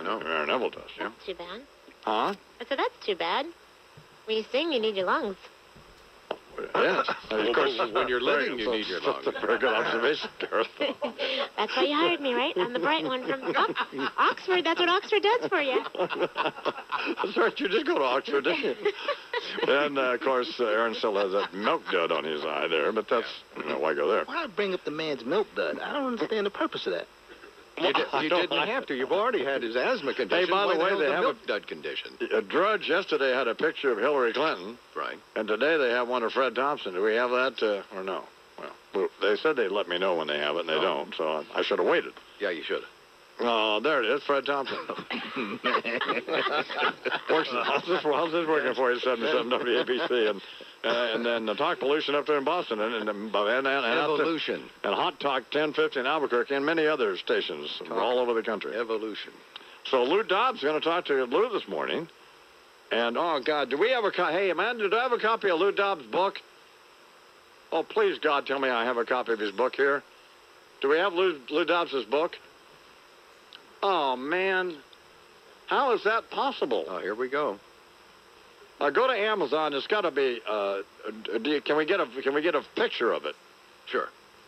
I know. Aaron Neville does, yeah. That's too bad. Huh? I said, that's too bad. When you sing, you need your lungs. Yes. Of course, when you're living, you need your lungs. That's a very good observation, Gareth. That's why you hired me, right? I'm the bright one from Oxford. That's what Oxford does for you. That's right. You did go to Oxford, didn't you? And, of course, Aaron still has that milk dud on his eye there, but that's, why go there? Why bring up the man's milk dud? I don't understand the purpose of that. You didn't have to. You've already had his asthma condition. Hey, by the way, they have milk dud condition. Drudge yesterday had a picture of Hillary Clinton. Right. And today they have one of Fred Thompson. Do we have that or no? Well, they said they'd let me know when they have it, and they don't, so I should have waited. Yeah, you should have. Oh, there it is, Fred Thompson. How's this working for you, 77 WABC? And then the Talk Pollution up there in Boston, and Evolution. And Hot Talk 1050 in Albuquerque, and many other stations all over the country. Evolution. So Lou Dobbs is going to talk to Lou this morning. And, oh, God, do we have a copy? Hey, man, did I have a copy of Lou Dobbs' book? Oh, please, God, tell me I have a copy of his book here. Do we have Lou Dobbs' book? Oh, man. How is that possible? Oh, here we go. Go to Amazon. It's got to be. Can we get a picture of it? Sure.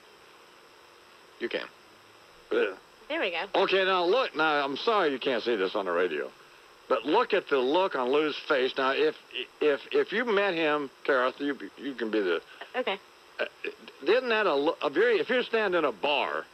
You can. There we go. Okay, now look. Now I'm sorry you can't see this on the radio, but look at the look on Lou's face. Now, if you met him, Gareth, you can be the. Okay. Isn't that if you stand in a bar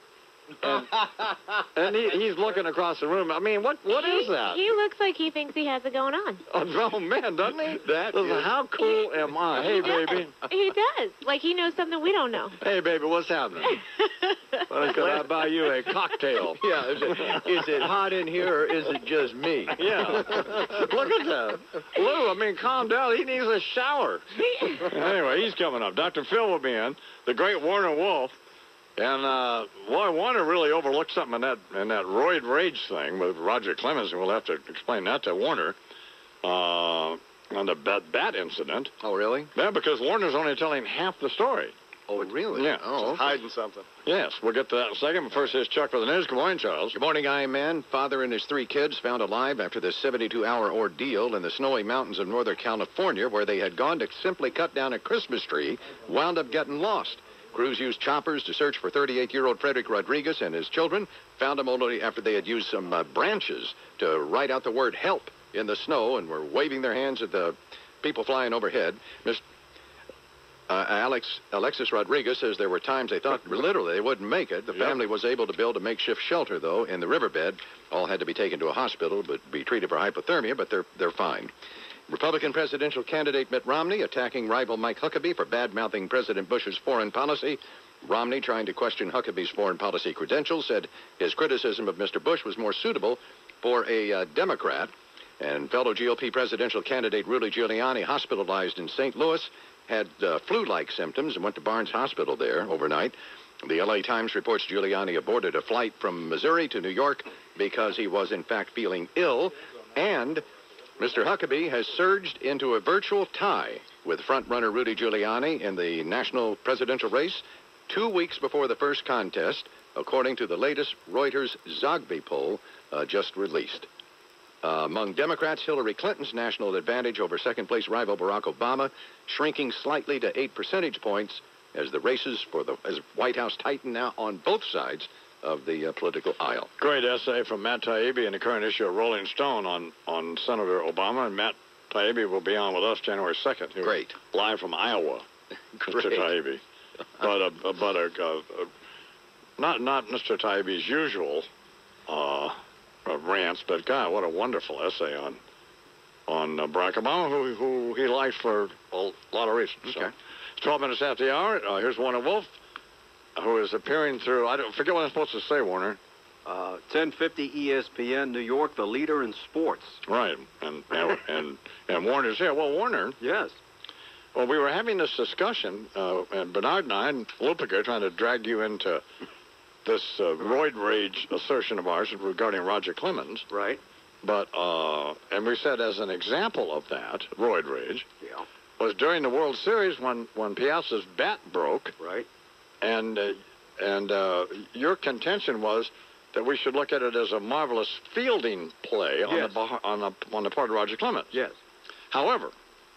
and he's looking across the room, I mean, what is that? He looks like he thinks he has it going on. Oh, man, doesn't he? How cool am I? Hey, baby. He does. Like he knows something we don't know. Hey, baby, what's happening? Well, could I buy you a cocktail? Yeah, is it hot in here or is it just me? Yeah. Look at that. Lou, I mean, calm down. He needs a shower. Anyway, he's coming up. Dr. Phil will be in. The great Warner Wolf. And, boy, Warner really overlooked something in that roid rage thing with Roger Clemens, and we'll have to explain that to Warner on the bat incident. Oh, really? Yeah, because Warner's only telling half the story. Oh, really? Yeah. Oh, okay. Hiding something. Yes, we'll get to that in a second. But first, here's Chuck for the news. Good morning, Charles. Good morning, Iron Man. Father and his 3 kids found alive after the 72-hour ordeal in the snowy mountains of Northern California, where they had gone to simply cut down a Christmas tree, wound up getting lost. Crews used choppers to search for 38-year-old Frederick Rodriguez and his children, found him only after they had used some branches to write out the word help in the snow and were waving their hands at the people flying overhead. Alexis Rodriguez says there were times they thought literally they wouldn't make it. The family was able to build a makeshift shelter, though, in the riverbed. All had to be taken to a hospital but be treated for hypothermia, but they're fine. Republican presidential candidate Mitt Romney attacking rival Mike Huckabee for bad-mouthing President Bush's foreign policy. Romney, trying to question Huckabee's foreign policy credentials, said his criticism of Mr. Bush was more suitable for a Democrat. And fellow GOP presidential candidate Rudy Giuliani, hospitalized in St. Louis, had flu-like symptoms and went to Barnes Hospital there overnight. The L.A. Times reports Giuliani aborted a flight from Missouri to New York because he was, in fact, feeling ill. And Mr. Huckabee has surged into a virtual tie with frontrunner Rudy Giuliani in the national presidential race 2 weeks before the first contest, according to the latest Reuters Zogby poll just released. Among Democrats, Hillary Clinton's national advantage over second-place rival Barack Obama shrinking slightly to 8 percentage points as the races for the White House tighten now on both sides of the political aisle. Great essay from Matt Taibbi in the current issue of Rolling Stone on Senator Obama, and Matt Taibbi will be on with us January 2nd. Great. Live from Iowa, Great. Mr. Taibbi. Not Mr. Taibbi's usual rants, but God, what a wonderful essay on Barack Obama, who he likes for a lot of reasons. Okay. So, it's 12 minutes after the hour. Here's Warner Wolf, who is appearing through, I forget what I'm supposed to say, Warner. 1050 ESPN, New York, the leader in sports. Right, and Warner's here. Well, Warner. Yes. Well, we were having this discussion, and Bernard and I, and Lupica, trying to drag you into this roid rage assertion of ours regarding Roger Clemens. Right. But, and we said as an example of that, roid rage, Yeah. was during the World Series when Piazza's bat broke. Right. And your contention was that we should look at it as a marvelous fielding play on, Yes. on the part of Roger Clemens. Yes. However,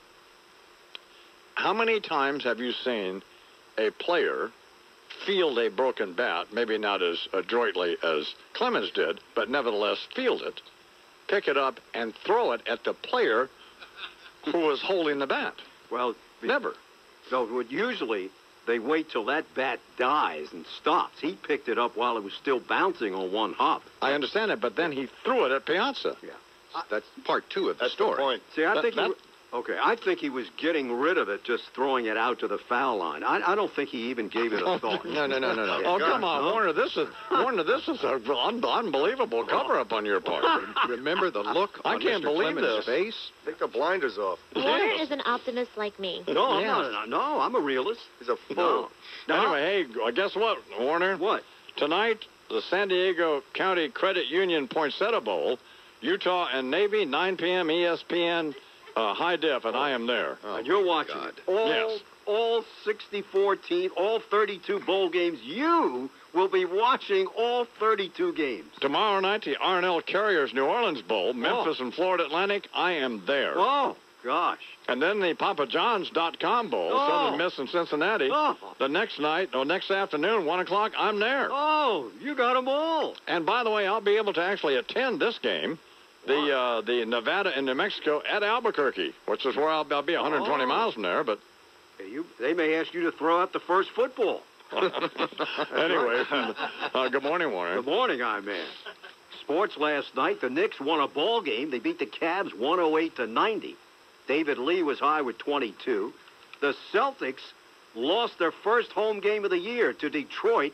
how many times have you seen a player field a broken bat, maybe not as adroitly as Clemens did, but nevertheless field it, pick it up, and throw it at the player who was holding the bat? Well, Never. So usually they wait till that bat dies and stops. He picked it up while it was still bouncing on one hop. I understand it, but then he threw it at Piazza. That's part two of the story. See, I think that- I think he was getting rid of it, just throwing it out to the foul line. I don't think he even gave it a thought. No. Oh, come on, Warner. This is an unbelievable cover-up on your part. Remember the look I on can't Mr. believe Clemens' this. face? Take the blinders off. Warner is an optimist like me. No, I'm Yes. not. No, I'm a realist. He's a fool. No. No. Anyway, hey, guess what, Warner? What? Tonight, the San Diego County Credit Union Poinsettia Bowl, Utah and Navy, 9 p.m. ESPN high def, and I am there. And you're watching God. it. All 64 teams, all 32 bowl games. You will be watching all 32 games. Tomorrow night, the R&L Carriers New Orleans Bowl, Memphis and Florida Atlantic. I am there. Oh, gosh. And then the PapaJohns.com Bowl, Oh. Southern Miss and Cincinnati. Oh. The next night, or next afternoon, 1 o'clock, I'm there. Oh, you got them all. And by the way, I'll be able to actually attend this game, the Nevada and New Mexico at Albuquerque, which is where I'll be 120 Oh. miles from there. But They may ask you to throw out the first football. anyway, good morning, Warren. Good morning, man. Sports last night. The Knicks won a ball game. They beat the Cavs 108-90. David Lee was high with 22. The Celtics lost their first home game of the year to Detroit,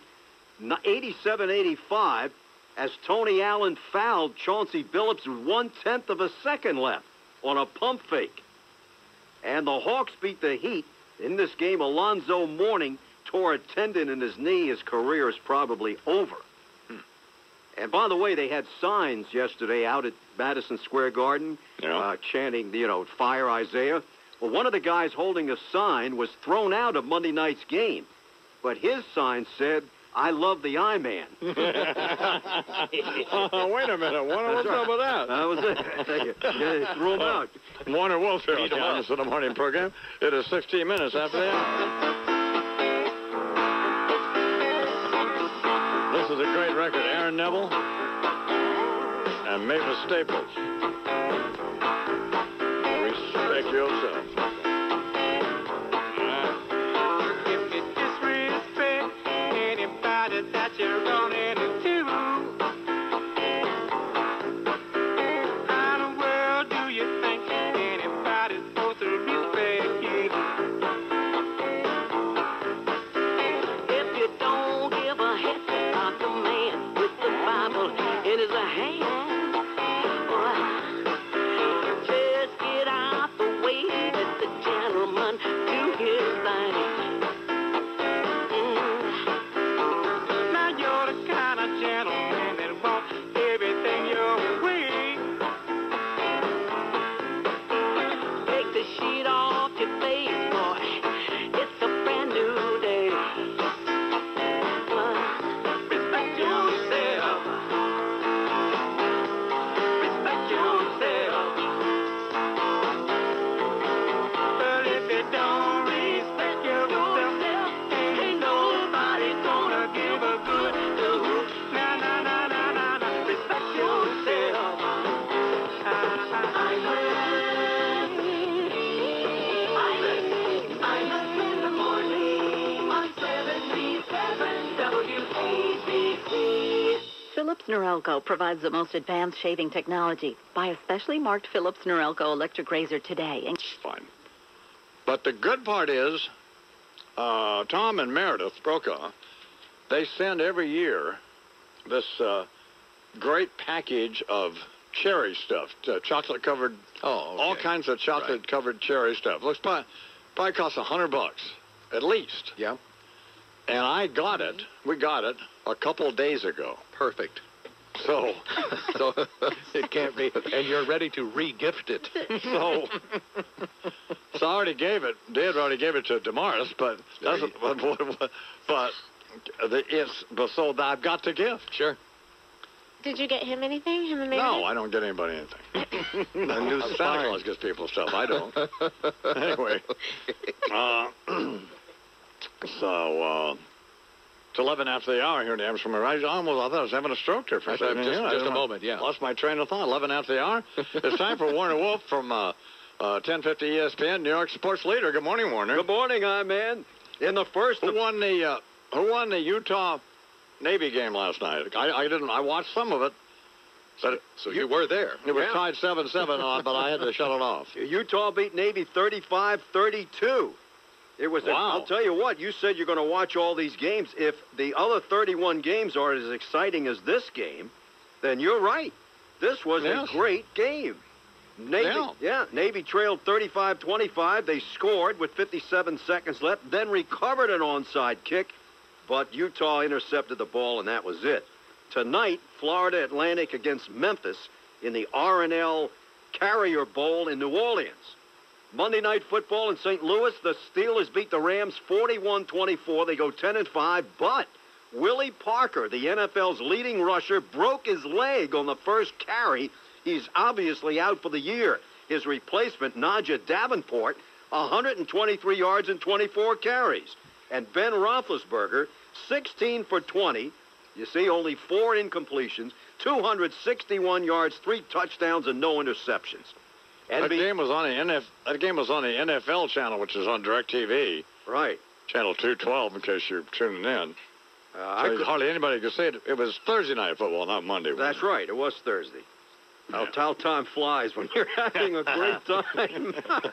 87-85, as Tony Allen fouled Chauncey Billups with 1/10 of a second left on a pump fake. And the Hawks beat the Heat. In this game, Alonzo Mourning tore a tendon in his knee. His career is probably over. And by the way, they had signs yesterday out at Madison Square Garden chanting, fire Isaiah. Well, one of the guys holding a sign was thrown out of Monday night's game. But his sign said, I love the I-Man. Wait a minute, Warner, what's up with that? That was it. Yeah, they threw him out. Warner Wolffield joins us in the morning program. It is 16 minutes after the hour. This is a great record. Aaron Neville and Mavis Staples. Respect yourself. If you disrespect anybody that you're running into, how in the world do you think anybody's supposed to respect you? If you don't give a heck about the man with the Bible in his hand, just get out the way, let the gentleman do his thing. Now you're the kind of gentleman that wants everything your way. Take the sheet off your face, boy. It's a brand new day. Respect yourself. Respect yourself. But if you don't respect yourself, ain't nobody gonna give a good hoot. Nah. Respect yourself. I'm in the morning on 77 WABC. Philips Norelco provides the most advanced shaving technology. Buy a specially marked Philips Norelco electric razor today. And Fine. But the good part is, Tom and Meredith Brokaw, they send every year this great package of cherry stuff, chocolate-covered, all kinds of chocolate-covered cherry stuff. Looks probably costs $100 at least. Yeah, And I got it. We got it a couple of days ago. perfect. So, So it can't be. And you're ready to re-gift it. so I already gave it. Dad already gave it to Damaris, but that's but so I've got the gift. Sure. Did you get him anything? Him and Meredith? No, I don't get anybody anything. A new Santa spine. Claus gets people stuff. I don't. Anyway, so it's 11 after the hour here in the Amsterdam. I thought I was having a stroke there for a second. Just a moment, yeah. Lost my train of thought. 11 after the hour. It's time for Warner Wolf from 1050 ESPN, New York sports leader. Good morning, Warner. Good morning, man. In the first, Who won the Utah Navy game last night? I watched some of it. But So you were there. it was Yeah. tied 7-7 on, but I had to shut it off. Utah beat Navy 35-32. It was. Wow. I'll tell you what. You said you're going to watch all these games. If the other 31 games are as exciting as this game, then you're right. This was Yes. a great game. Navy trailed 35-25. They scored with 57 seconds left, then recovered an onside kick, but Utah intercepted the ball, and that was it. Tonight, Florida Atlantic against Memphis in the R&L Carrier Bowl in New Orleans. Monday Night Football in St. Louis, the Steelers beat the Rams 41-24. They go 10-5, but Willie Parker, the NFL's leading rusher, broke his leg on the first carry. He's obviously out for the year. His replacement, Najee Davenport, 123 yards and 24 carries. And Ben Roethlisberger, 16 for 20. You see, only 4 incompletions, 261 yards, 3 touchdowns, and no interceptions. That game was on the NFL channel, which is on DirecTV, Right. channel 212, in case you're tuning in. Hardly anybody could see it. It was Thursday night football, not Monday. That's right. It was Thursday. How time flies when you're having a great time.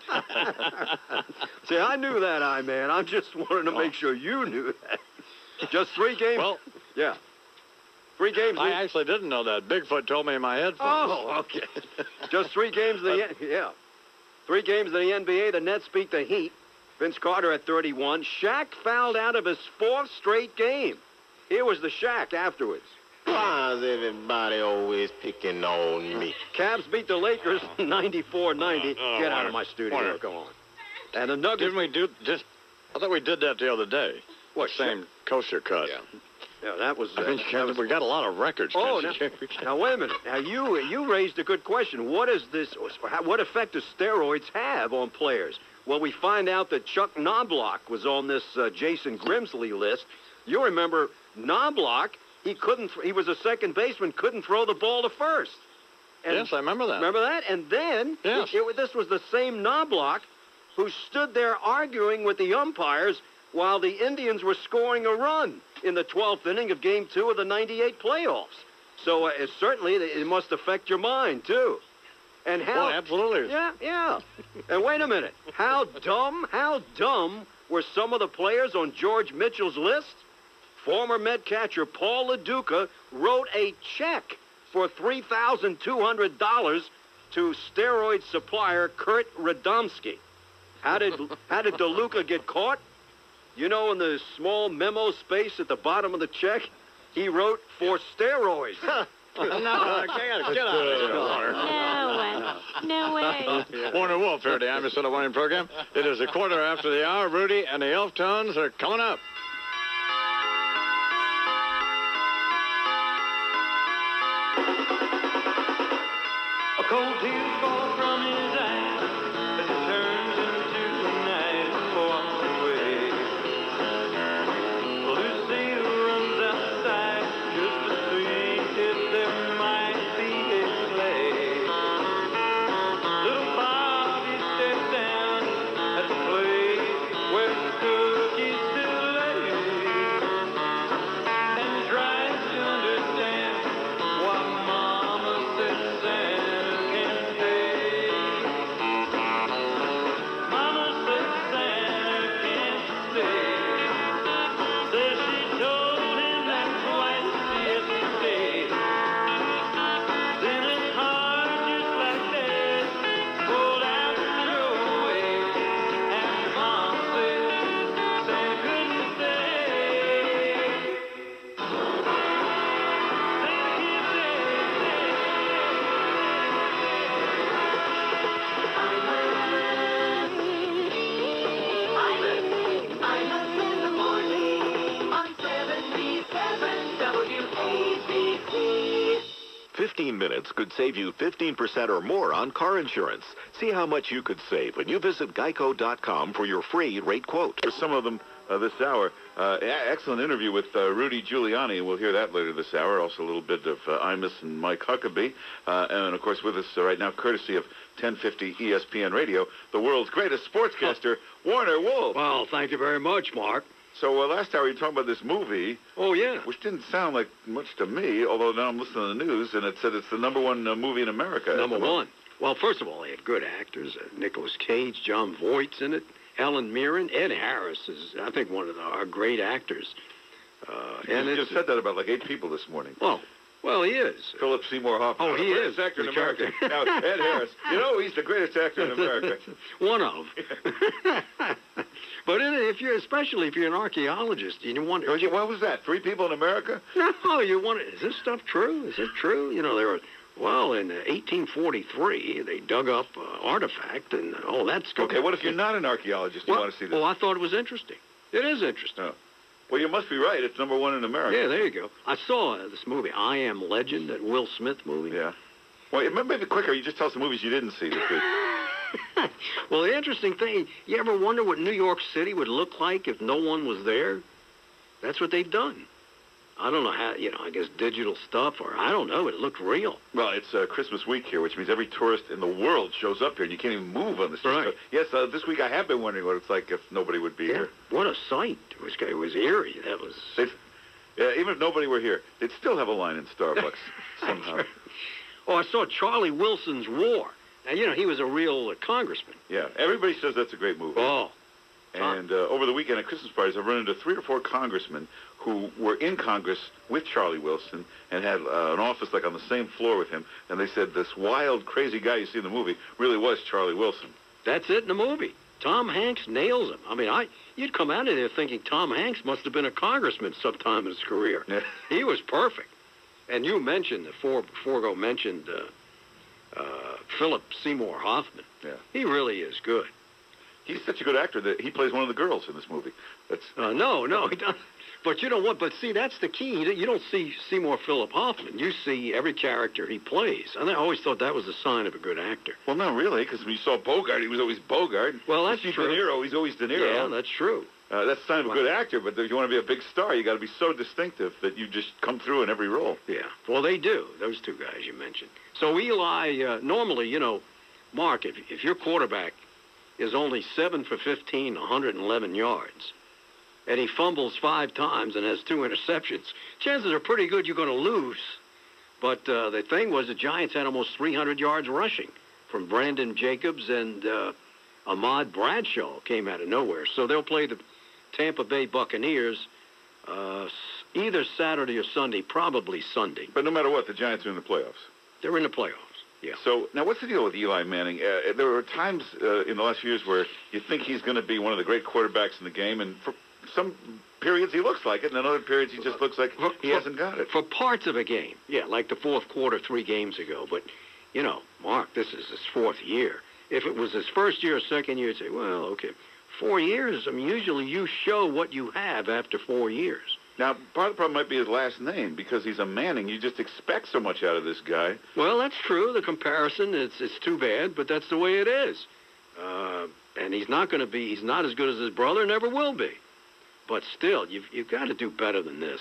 See, I knew that, man. I just wanted to make sure you knew that. Just 3 games. Well, yeah. 3 games. I actually didn't know that. Bigfoot told me in my headphones. Oh, okay. Just 3 games of the 3 games of the NBA. The Nets beat the Heat. Vince Carter at 31. Shaq fouled out of his 4th straight game. Here was the Shaq afterwards. Why is everybody always picking on me? Cavs beat the Lakers 94-90. Get out of my studio. Warner. Go on. And the Nuggets. Didn't we do just? I thought we did that the other day. What, Same coaster cut. Yeah, that was. We got a lot of records. Oh, Kenzie. now wait a minute. Now you raised a good question. What is this? What effect does steroids have on players? Well, we find out that Chuck Knobloch was on this Jason Grimsley list. You remember Knobloch? He was a second baseman. Couldn't throw the ball to first. And Yes, I remember that. Remember that? And then Yes. this was the same Knobloch who stood there arguing with the umpires while the Indians were scoring a run in the 12th inning of Game 2 of the '98 playoffs. So certainly it must affect your mind too. And how? Well, absolutely. Yeah. And wait a minute. How dumb were some of the players on George Mitchell's list? Former Met catcher Paul LaDuca wrote a check for $3,200 to steroid supplier Kurt Radomski. How did DeLuca get caught? You know, in the small memo space at the bottom of the check, he wrote for steroids. Get out of here, Warner. No way. Warner Wolf here at the Amistad Winning Program. It is a quarter after the hour. Rudy and the Elf Tones are coming up. A cold tear falls from his eyes as he turns into the night and walks away. Lucille runs outside just to see if there might be a sleigh. Little Bobby steps down at the place where the cookies still lay and tries to understand why Mama said Santa can pay. 15 minutes could save you 15% or more on car insurance. See how much you could save when you visit geico.com for your free rate quote. For some of them this hour, excellent interview with Rudy Giuliani. We'll hear that later this hour. Also a little bit of Imus and Mike Huckabee. And, of course, with us right now, courtesy of 1050 ESPN Radio, the world's greatest sportscaster, Warner Wolf. Well, thank you very much, Mark. So last hour you were talking about this movie. Oh, yeah. Which didn't sound like much to me, although now I'm listening to the news, and it said it's the #1 movie in America. Number one. Well, first of all, they had good actors. Nicolas Cage, John Voight's in it. Helen Mirren. Ed Harris is, I think, one of our great actors. And you just said that about like 8 people this morning. Well, he is. Philip Seymour Hoffman. Oh, he is. The greatest actor in America. Now, Ed Harris. You know, he's the greatest actor in America. One of. But especially if you're an archaeologist, you wonder. What was that? 3 people in America? No, you wonder, is this stuff true? Is it true? You know, in 1843, they dug up an artifact, and that's good. Okay, what if you're not an archaeologist? You want to see this? Well, I thought it was interesting. It is interesting. Oh. Well, you must be right. It's #1 in America. Yeah, there you go. I saw this movie, I Am Legend, that Will Smith movie. Yeah. Well, maybe quicker. You just tell us the movies you didn't see this week. Well, the interesting thing, you ever wonder what New York City would look like if no one was there? That's what they've done. I don't know how, I guess digital stuff, or I don't know. It looked real. Well, it's Christmas week here, which means every tourist in the world shows up here, and you can't even move on the street. Right. So, yes, this week I have been wondering what it's like if nobody would be here. What a sight. It was eerie. That was... even if nobody were here, they'd still have a line in Starbucks somehow. Oh, I saw Charlie Wilson's War. Now, he was a real congressman. Yeah, everybody says that's a great movie. Oh. And over the weekend at Christmas parties, I've run into 3 or 4 congressmen who were in Congress with Charlie Wilson and had an office like on the same floor with him. And they said this wild, crazy guy you see in the movie really was Charlie Wilson. That's it in the movie. Tom Hanks nails him. I mean, you'd come out of there thinking Tom Hanks must have been a congressman sometime in his career. Yeah. He was perfect. And you mentioned, Forgo mentioned Philip Seymour Hoffman. Yeah. He really is good. He's such a good actor that he plays one of the girls in this movie. That's no, he doesn't. But you know what? But see, that's the key. You don't see Seymour Philip Hoffman. You see every character he plays. And I always thought that was a sign of a good actor. Well, not really, because when you saw Bogart, he was always Bogart. Well, that's you see true. De Niro, he's always De Niro. Yeah, that's true. That's a sign of a good actor, but if you want to be a big star, you got to be so distinctive that you just come through in every role. Yeah, well, they do, those 2 guys you mentioned. So Eli, normally, Mark, if your quarterback is only 7 for 15, 111 yards, and he fumbles 5 times and has 2 interceptions, chances are pretty good you're going to lose. But the thing was the Giants had almost 300 yards rushing from Brandon Jacobs, and Ahmad Bradshaw came out of nowhere. So they'll play the Tampa Bay Buccaneers either Saturday or Sunday, probably Sunday. But no matter what, the Giants are in the playoffs. They're in the playoffs. Yeah. So now, what's the deal with Eli Manning? There were times in the last few years where you think he's going to be one of the great quarterbacks in the game, and for some periods he looks like it, and then other periods he just looks like he hasn't got it. For parts of a game, yeah, like the fourth quarter 3 games ago. But, Mark, this is his 4th year. If it was his first year or second year, you'd say, well, okay, 4 years. I mean, usually you show what you have after 4 years. Now, part of the problem might be his last name, because he's a Manning. You just expect so much out of this guy. Well, that's true. The comparison, it's too bad, but that's the way it is. And he's not as good as his brother, never will be. But still, you've got to do better than this.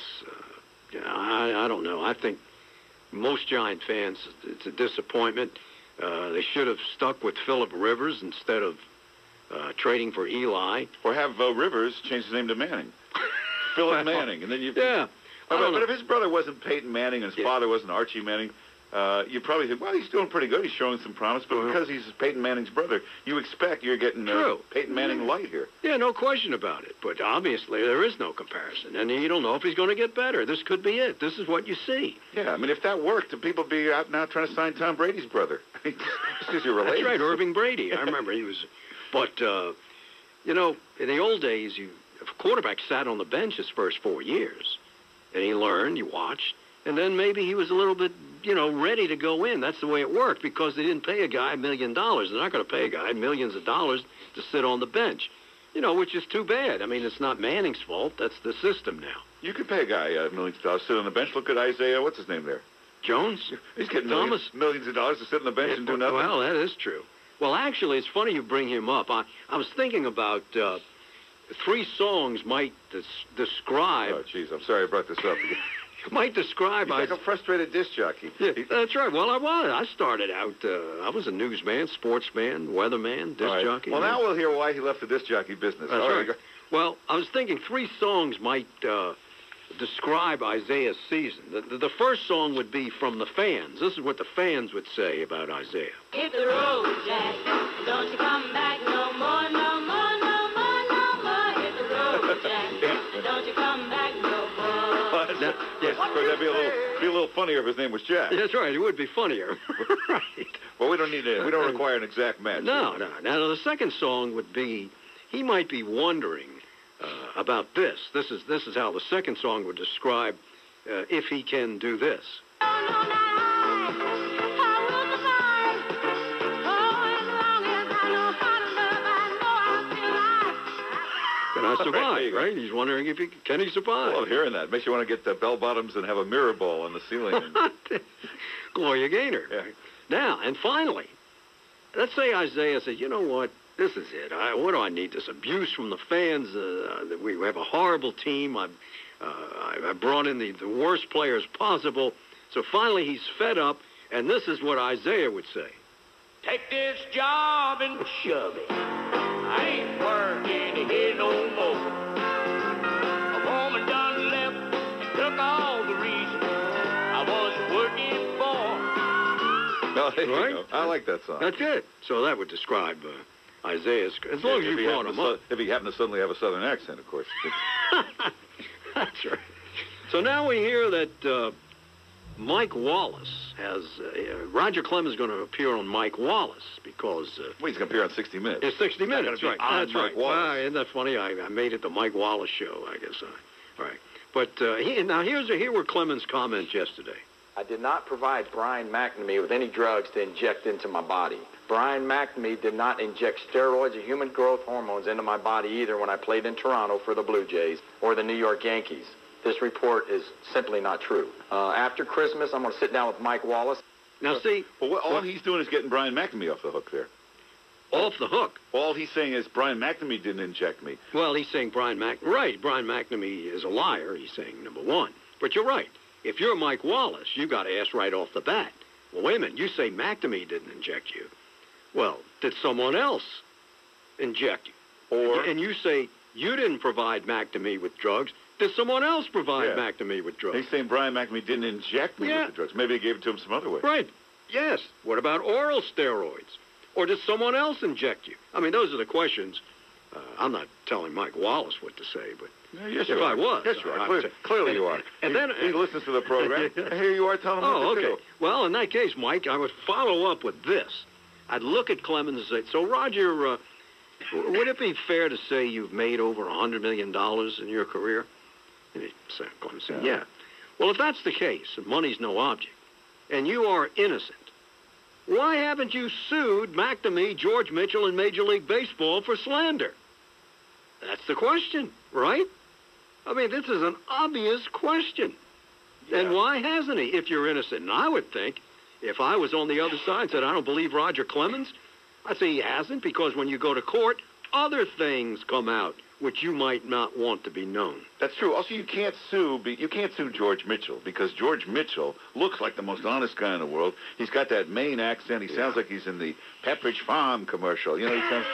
I don't know. I think most Giant fans, it's a disappointment. They should have stuck with Phillip Rivers instead of trading for Eli. Or have Rivers change his name to Manning. Philip Manning. And then Yeah. But if his brother wasn't Peyton Manning and his father wasn't Archie Manning, you probably think, well, he's doing pretty good. He's showing some promise. But because he's Peyton Manning's brother, you expect you're getting Peyton Manning light here. Yeah, no question about it. But obviously there is no comparison. And you don't know if he's going to get better. This could be it. This is what you see. Yeah, I mean, if that worked, the people would be out now trying to sign Tom Brady's brother. Just because you're related. That's right, Irving Brady. I remember he was. But, in the old days, if a quarterback sat on the bench his first 4 years, and he learned, you watched, and then maybe he was a little bit, ready to go in. That's the way it worked, because they didn't pay a guy $1 million. They're not going to pay a guy millions of dollars to sit on the bench, which is too bad. I mean, it's not Manning's fault. That's the system now. You could pay a guy millions of dollars, sit on the bench. Look at Isaiah, what's his name there? Jones? He's getting Thomas? millions of dollars to sit on the bench and do nothing. Well, that is true. Well, actually, it's funny you bring him up. I was thinking about 3 songs might describe. Oh, jeez, I'm sorry I brought this up. Might describe. He's like a frustrated disc jockey. Yeah, that's right. Well, I was. I started out. I was a newsman, sportsman, weatherman, disc jockey. Well, now we'll hear why he left the disc jockey business. That's right. Well, I was thinking 3 songs might describe Isaiah's season. The first song would be from the fans. This is what the fans would say about Isaiah. Hit the road, Jack. Don't you come back no more, no more, no more, no more. Hit the road, Jack. Don't you come back no more. Yes, of course, that'd be a little funnier if his name was Jack. That's right. It would be funnier. Right. Well, we don't require an exact match. No. Now, the second song would be, he might be wondering about this. This is how the second song would describe if he can do this. Can I survive, right? He's wondering if can he survive. I love hearing that. Makes you want to get the bell bottoms and have a mirror ball on the ceiling. Gloria Gaynor. Yeah. Now, and finally, let's say Isaiah says, you know what? This is it. What do I need? This abuse from the fans. We have a horrible team. I brought in the worst players possible. So finally he's fed up, and this is what Isaiah would say. Take this job and shove it. I ain't working here no more. A woman done left and took all the reason I was working for. Oh, there you Right? go. I like that song. That's it. So that would describe Isaiah's, as long as you brought him up. If he happened to suddenly have a southern accent, of course. That's right. So now we hear that Mike Wallace has, Roger Clemens is going to appear on Mike Wallace because... well, he's going to appear on 60 Minutes. It's 60 Minutes, right. That's Mike right. Wallace. Isn't that funny? I made it the Mike Wallace show, I guess. All right. But here were Clemens' comments yesterday. I did not provide Brian McNamee with any drugs to inject into my body. Brian McNamee did not inject steroids or human growth hormones into my body either when I played in Toronto for the Blue Jays or the New York Yankees. This report is simply not true. After Christmas, I'm going to sit down with Mike Wallace. Now, see... Well, all he's doing is getting Brian McNamee off the hook there. Off the hook? All he's saying is Brian McNamee didn't inject me. Well, he's saying Brian McNamee is a liar, he's saying, number one. But you're right. If you're Mike Wallace, you got to ask right off the bat. Well, wait a minute. You say McNamee didn't inject you. Well, did someone else inject you? And you say you didn't provide McNamee with drugs. Did someone else provide McNamee with drugs? He's saying Brian McNamee didn't inject me with the drugs. Maybe he gave it to him some other way. Right. Yes. What about oral steroids? Or did someone else inject you? I mean, those are the questions. I'm not telling Mike Wallace what to say, but yes, if I was. Yes, you are. Clearly you are. And then he listens to the program. Here you are telling him what to do. Well, in that case, Mike, I would follow up with this. I'd look at Clemens and say, so, Roger, would it be fair to say you've made over $100 million in your career? And Clemens said, yeah. Well, if that's the case, and money's no object, and you are innocent, why haven't you sued McNamee, George Mitchell, and Major League Baseball for slander? That's the question, right? I mean, this is an obvious question. Yeah. And why hasn't he, if you're innocent? And I would think, if I was on the other side and said, I don't believe Roger Clemens, I'd say he hasn't, because when you go to court, other things come out which you might not want to be known. That's true. Also, you can't sue George Mitchell, because George Mitchell looks like the most honest guy in the world. He's got that Maine accent. He sounds like he's in the Pepperidge Farm commercial. You know, he sounds...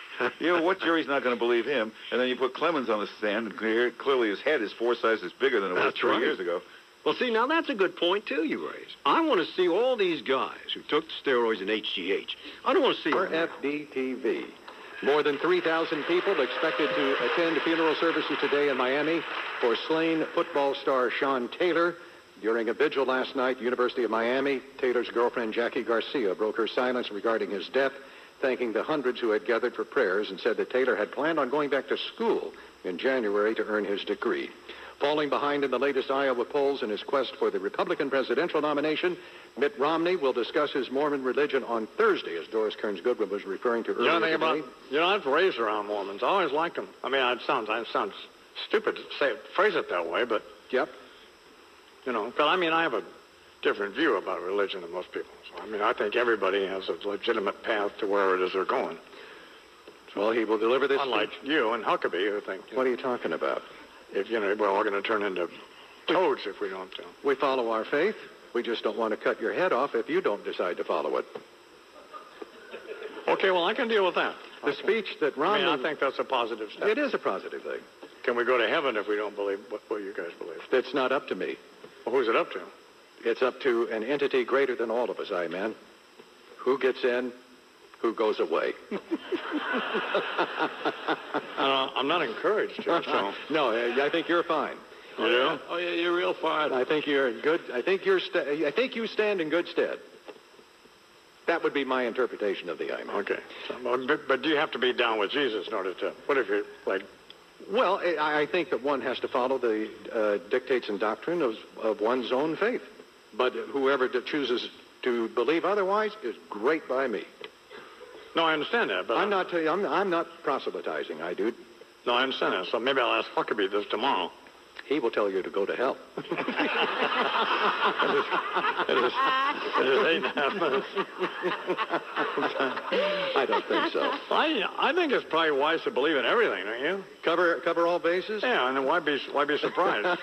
what jury's not going to believe him? And then you put Clemens on the stand, and clearly his head is 4 sizes bigger than it was 3 years ago. Well, see, now that's a good point, too, you raise. I want to see all these guys who took steroids and HGH. I don't want to see... For FDTV. More than 3,000 people expected to attend funeral services today in Miami for slain football star Sean Taylor. During a vigil last night, University of Miami, Taylor's girlfriend Jackie Garcia broke her silence regarding his death, thanking the hundreds who had gathered for prayers, and said that Taylor had planned on going back to school in January to earn his degree. Falling behind in the latest Iowa polls in his quest for the Republican presidential nomination, Mitt Romney will discuss his Mormon religion on Thursday, as Doris Kearns Goodwin was referring to earlier today. I was raised around Mormons. I always liked them. I mean, it sounds stupid to phrase it that way, but... Yep. But I mean, I have a different view about religion than most people. So, I mean, I think everybody has a legitimate path to wherever it is they're going. Well, he will deliver this. Unlike you and Huckabee, who think. What are you talking about? If we're all going to turn into toads if we don't. We follow our faith. We just don't want to cut your head off if you don't decide to follow it. Okay, well, I can deal with that. The speech that Romney... I think that's a positive step. It is a positive thing. Can we go to heaven if we don't believe what you guys believe? It's not up to me. Well, who's it up to? It's up to an entity greater than all of us, I-Man. Who gets in, who goes away. I'm not encouraged here, so... No, I think you're fine. You do? Oh, yeah, you're real fine. I think you're in good... I think you stand in good stead. That would be my interpretation of the I-Man. Okay. So, but do you have to be down with Jesus in order to... What if you're, like... Well, I think that one has to follow the dictates and doctrine of one's own faith. But whoever chooses to believe otherwise is great by me. No, I understand that, but... I'm not proselytizing, dude. No, I understand that. So maybe I'll ask Huckabee this tomorrow. He will tell you to go to hell. It is 8.5 minutes. I don't think so. I think it's probably wise to believe in everything, don't you? Cover all bases? Yeah, and then why be surprised?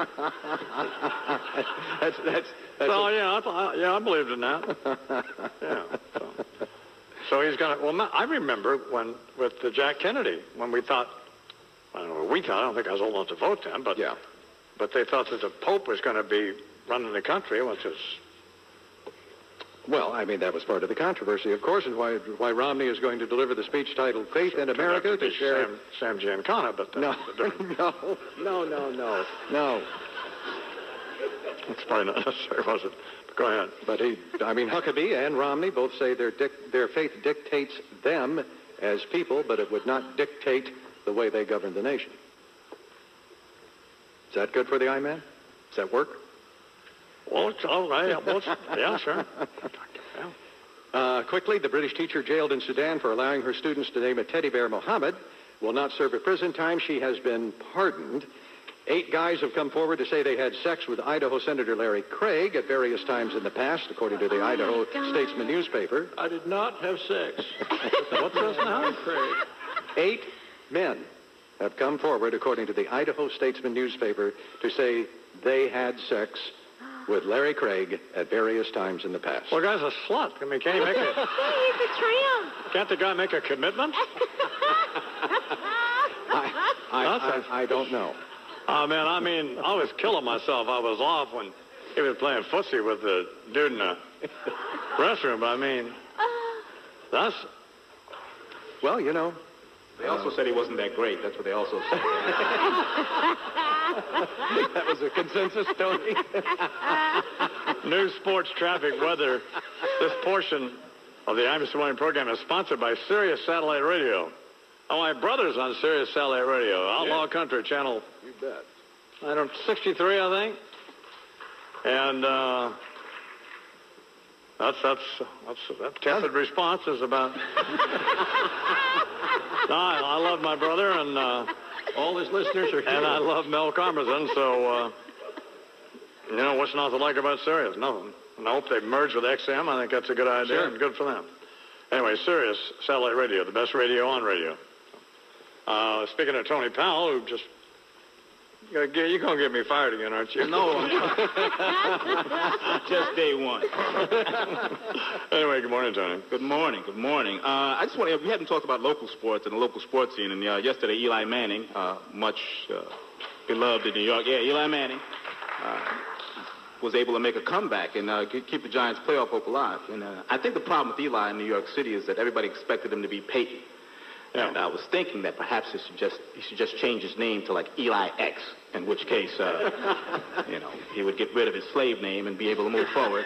that's I believed in that. Yeah. So he's gonna. Well, I remember when with the Jack Kennedy when we thought. I don't know what we thought. I don't think I was old enough to vote then, but yeah. But they thought that the Pope was going to be running the country, which is. Well, I mean, that was part of the controversy, of course, and why Romney is going to deliver the speech titled "Faith in America" to share. Sam Giancana, but no. It's probably not necessary, was it? But go ahead. But Huckabee and Romney both say their faith dictates them as people, but it would not dictate the way they govern the nation. Is that good for the I-Man? Does that work? Well, it's all right. Yeah, sure. Quickly, the British teacher jailed in Sudan for allowing her students to name a teddy bear Mohammed will not serve a prison time. She has been pardoned. 8 guys have come forward to say they had sex with Idaho Senator Larry Craig at various times in the past, according to the Idaho Statesman newspaper. I did not have sex. What's this now? Craig. 8 men have come forward, according to the Idaho Statesman newspaper, to say they had sex with Larry Craig at various times in the past. Well, the guy's a slut. I mean, can't he make He's a tramp. Can't the guy make a commitment? I don't know. Oh, man, I mean, I was killing myself. I was off when he was playing footsie with the dude in the restroom. But, I mean, that's... Well, you know... They also said he wasn't that great. That's what they also said. That was a consensus, Tony. News, sports, traffic, weather. This portion of the Imus Morning program is sponsored by Sirius Satellite Radio. Oh, my brother's on Sirius Satellite Radio. Outlaw Country Channel. You bet. 63, I think. And that's tepid response is about... No, I love my brother, and all his listeners are here. And I love Mel Karmazin, so, what's not to like about Sirius? Nothing. And I hope they merge with XM. I think that's a good idea and good for them. Anyway, Sirius Satellite Radio, the best radio on radio. Speaking of Tony Powell, who just... You're going to get me fired again, aren't you? No, I'm not. Just day one. Anyway, good morning, Tony. Good morning. I just want to, we haven't talked about local sports and the local sports scene. And yesterday, Eli Manning, much beloved in New York. Yeah, Eli Manning was able to make a comeback and keep the Giants' playoff hope alive. And I think the problem with Eli in New York City is that everybody expected him to be Peyton. Yeah. And I was thinking that perhaps he should just change his name to like Eli X, in which case, he would get rid of his slave name and be able to move forward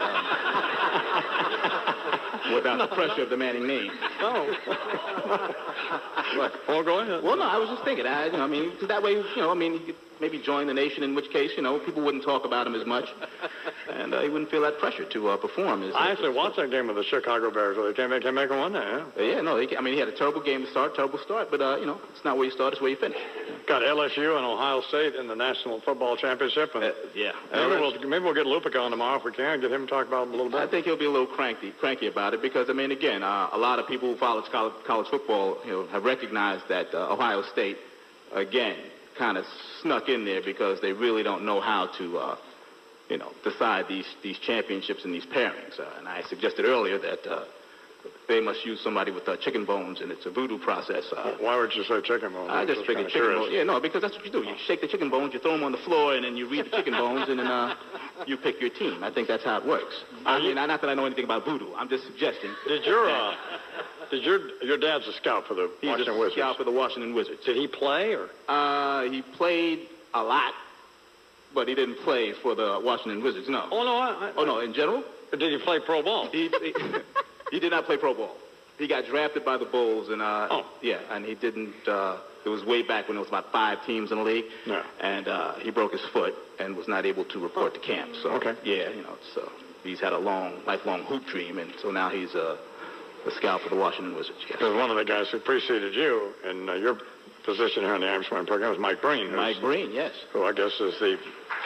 without the pressure of the Manning name. Oh. What? Well, go ahead. Well, no, I was just thinking. That way, he could maybe join the nation, in which case, people wouldn't talk about him as much, and he wouldn't feel that pressure to perform. I actually watched that game with the Chicago Bears where they can't make him win there, yeah? No, he had a terrible game to start, terrible start, but, it's not where you start, it's where you finish. Got LSU and Ohio State in the National Football Championship. And yeah. Maybe we'll get Lupica on tomorrow if we can, get him to talk about it a little bit. I think he'll be a little cranky about it because, again, a lot of people who follow college football, have recognized that Ohio State, again, kind of snuck in there because they really don't know how to, decide these championships and these pairings. And I suggested earlier that they must use somebody with chicken bones, and it's a voodoo process. Why would you say chicken bones? I just figured chicken bones. Yeah, no, because that's what you do. You shake the chicken bones, you throw them on the floor, and then you read the chicken bones, and then you pick your team. I think that's how it works. Not that I know anything about voodoo. I'm just suggesting. Did your dad's a scout for the Washington Wizards? He's a scout for the Washington Wizards. Did he play or? He played a lot, but he didn't play for the Washington Wizards. No. Oh no. No. In general. Did he play pro ball? He did not play pro ball. He got drafted by the Bulls, and and he didn't. It was way back when there was about 5 teams in the league, and he broke his foot and was not able to report to camp. So so he's had a lifelong hoop dream, and so now he's a scout for the Washington Wizards. Because one of the guys who preceded you in your position here in the Irishman program was Mike Breen. Mike Breen, yes. Who I guess is the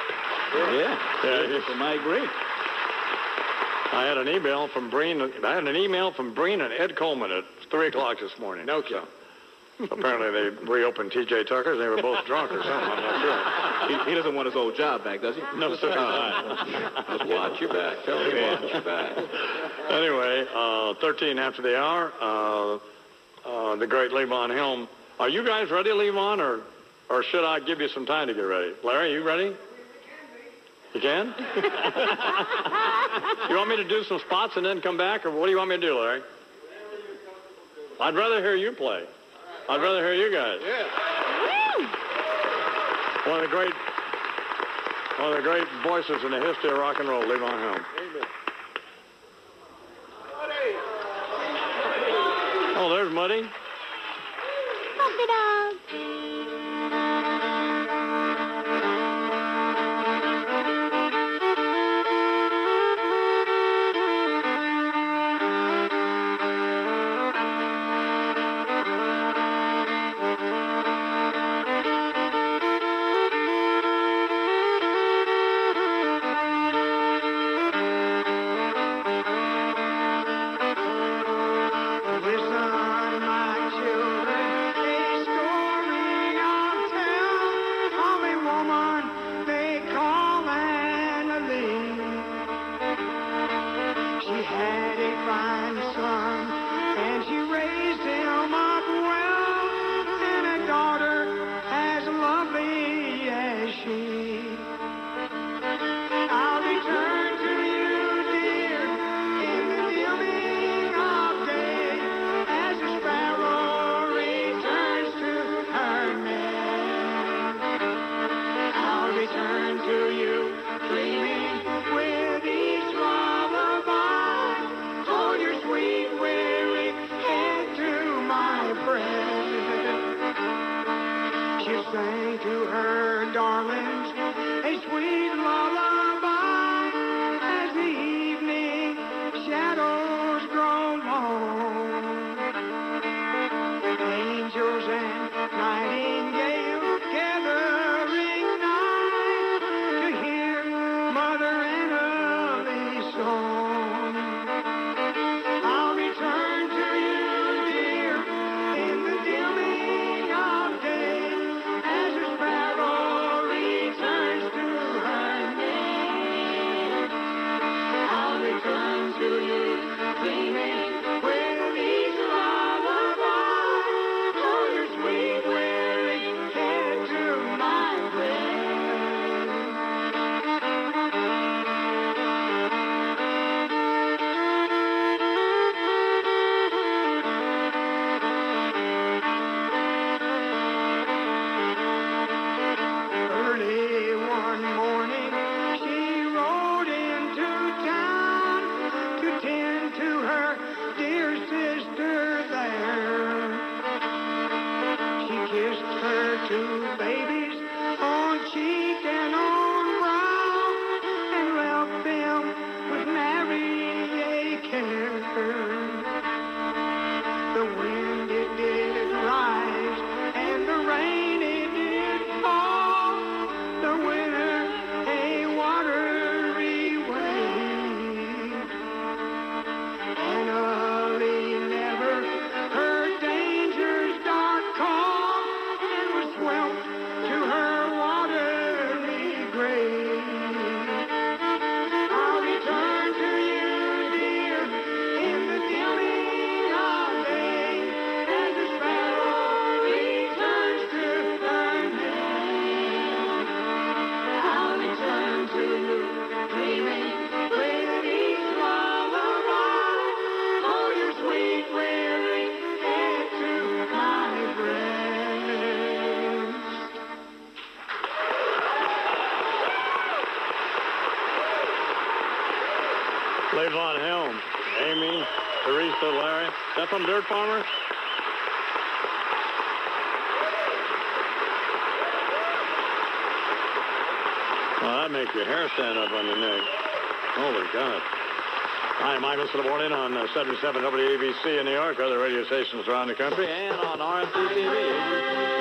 for Mike Breen. I had an email from Breen. And Ed Coleman at 3:00 this morning. No kidding. So apparently they reopened T.J. Tucker's. They were both drunk or something. I'm not sure. He doesn't want his old job back, does he? No, sir. Watch your back. Tell him watch your back. Anyway, 13 after the hour, the great Levon Helm. Are you guys ready, Levon, or should I give you some time to get ready? Larry, you ready? You can? You want me to do some spots and then come back, or what do you want me to do, Larry? I'd rather hear you play. I'd rather hear you guys. Yeah. One of the great voices in the history of rock and roll, Levon Helm. Amen. Oh, there's Muddy. Puppy dog. Listen, my children, a story Von Helm, Amy, Teresa, Larry. Is that from Dirt Farmer? Well, that makes your hair stand up on your neck. Holy God. Hi, Michael Slabornin on 77 WABC in New York, other radio stations around the country, and on RMC TV.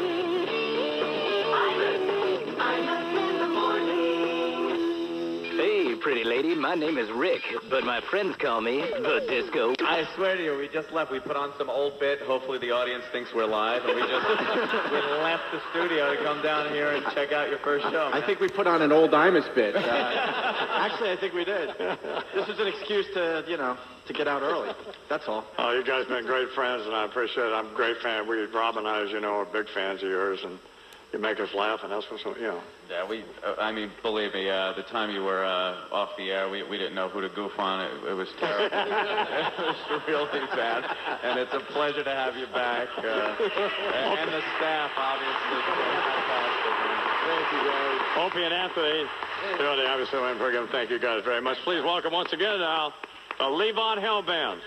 Hey, pretty lady, my name is Rick, but my friends call me the Disco. I swear to you, we just left. We put on some old bit. Hopefully the audience thinks we're live, and we left the studio to come down here and check out your first show. I think we put on an old Imus bit. Actually, I think we did. This is an excuse to, to get out early. That's all. Oh, you guys been great friends, and I appreciate it. I'm a great fan. Rob and I, as you know, are big fans of yours, and you make us laugh, and that's what's, Yeah, believe me, the time you were off the air, we didn't know who to goof on. It was terrible. It was really bad. And it's a pleasure to have you back. And the staff, obviously. Thank you, guys. Opie and Anthony, doing the obviously program. Thank you guys very much. Please welcome once again now the Levon Helm Band.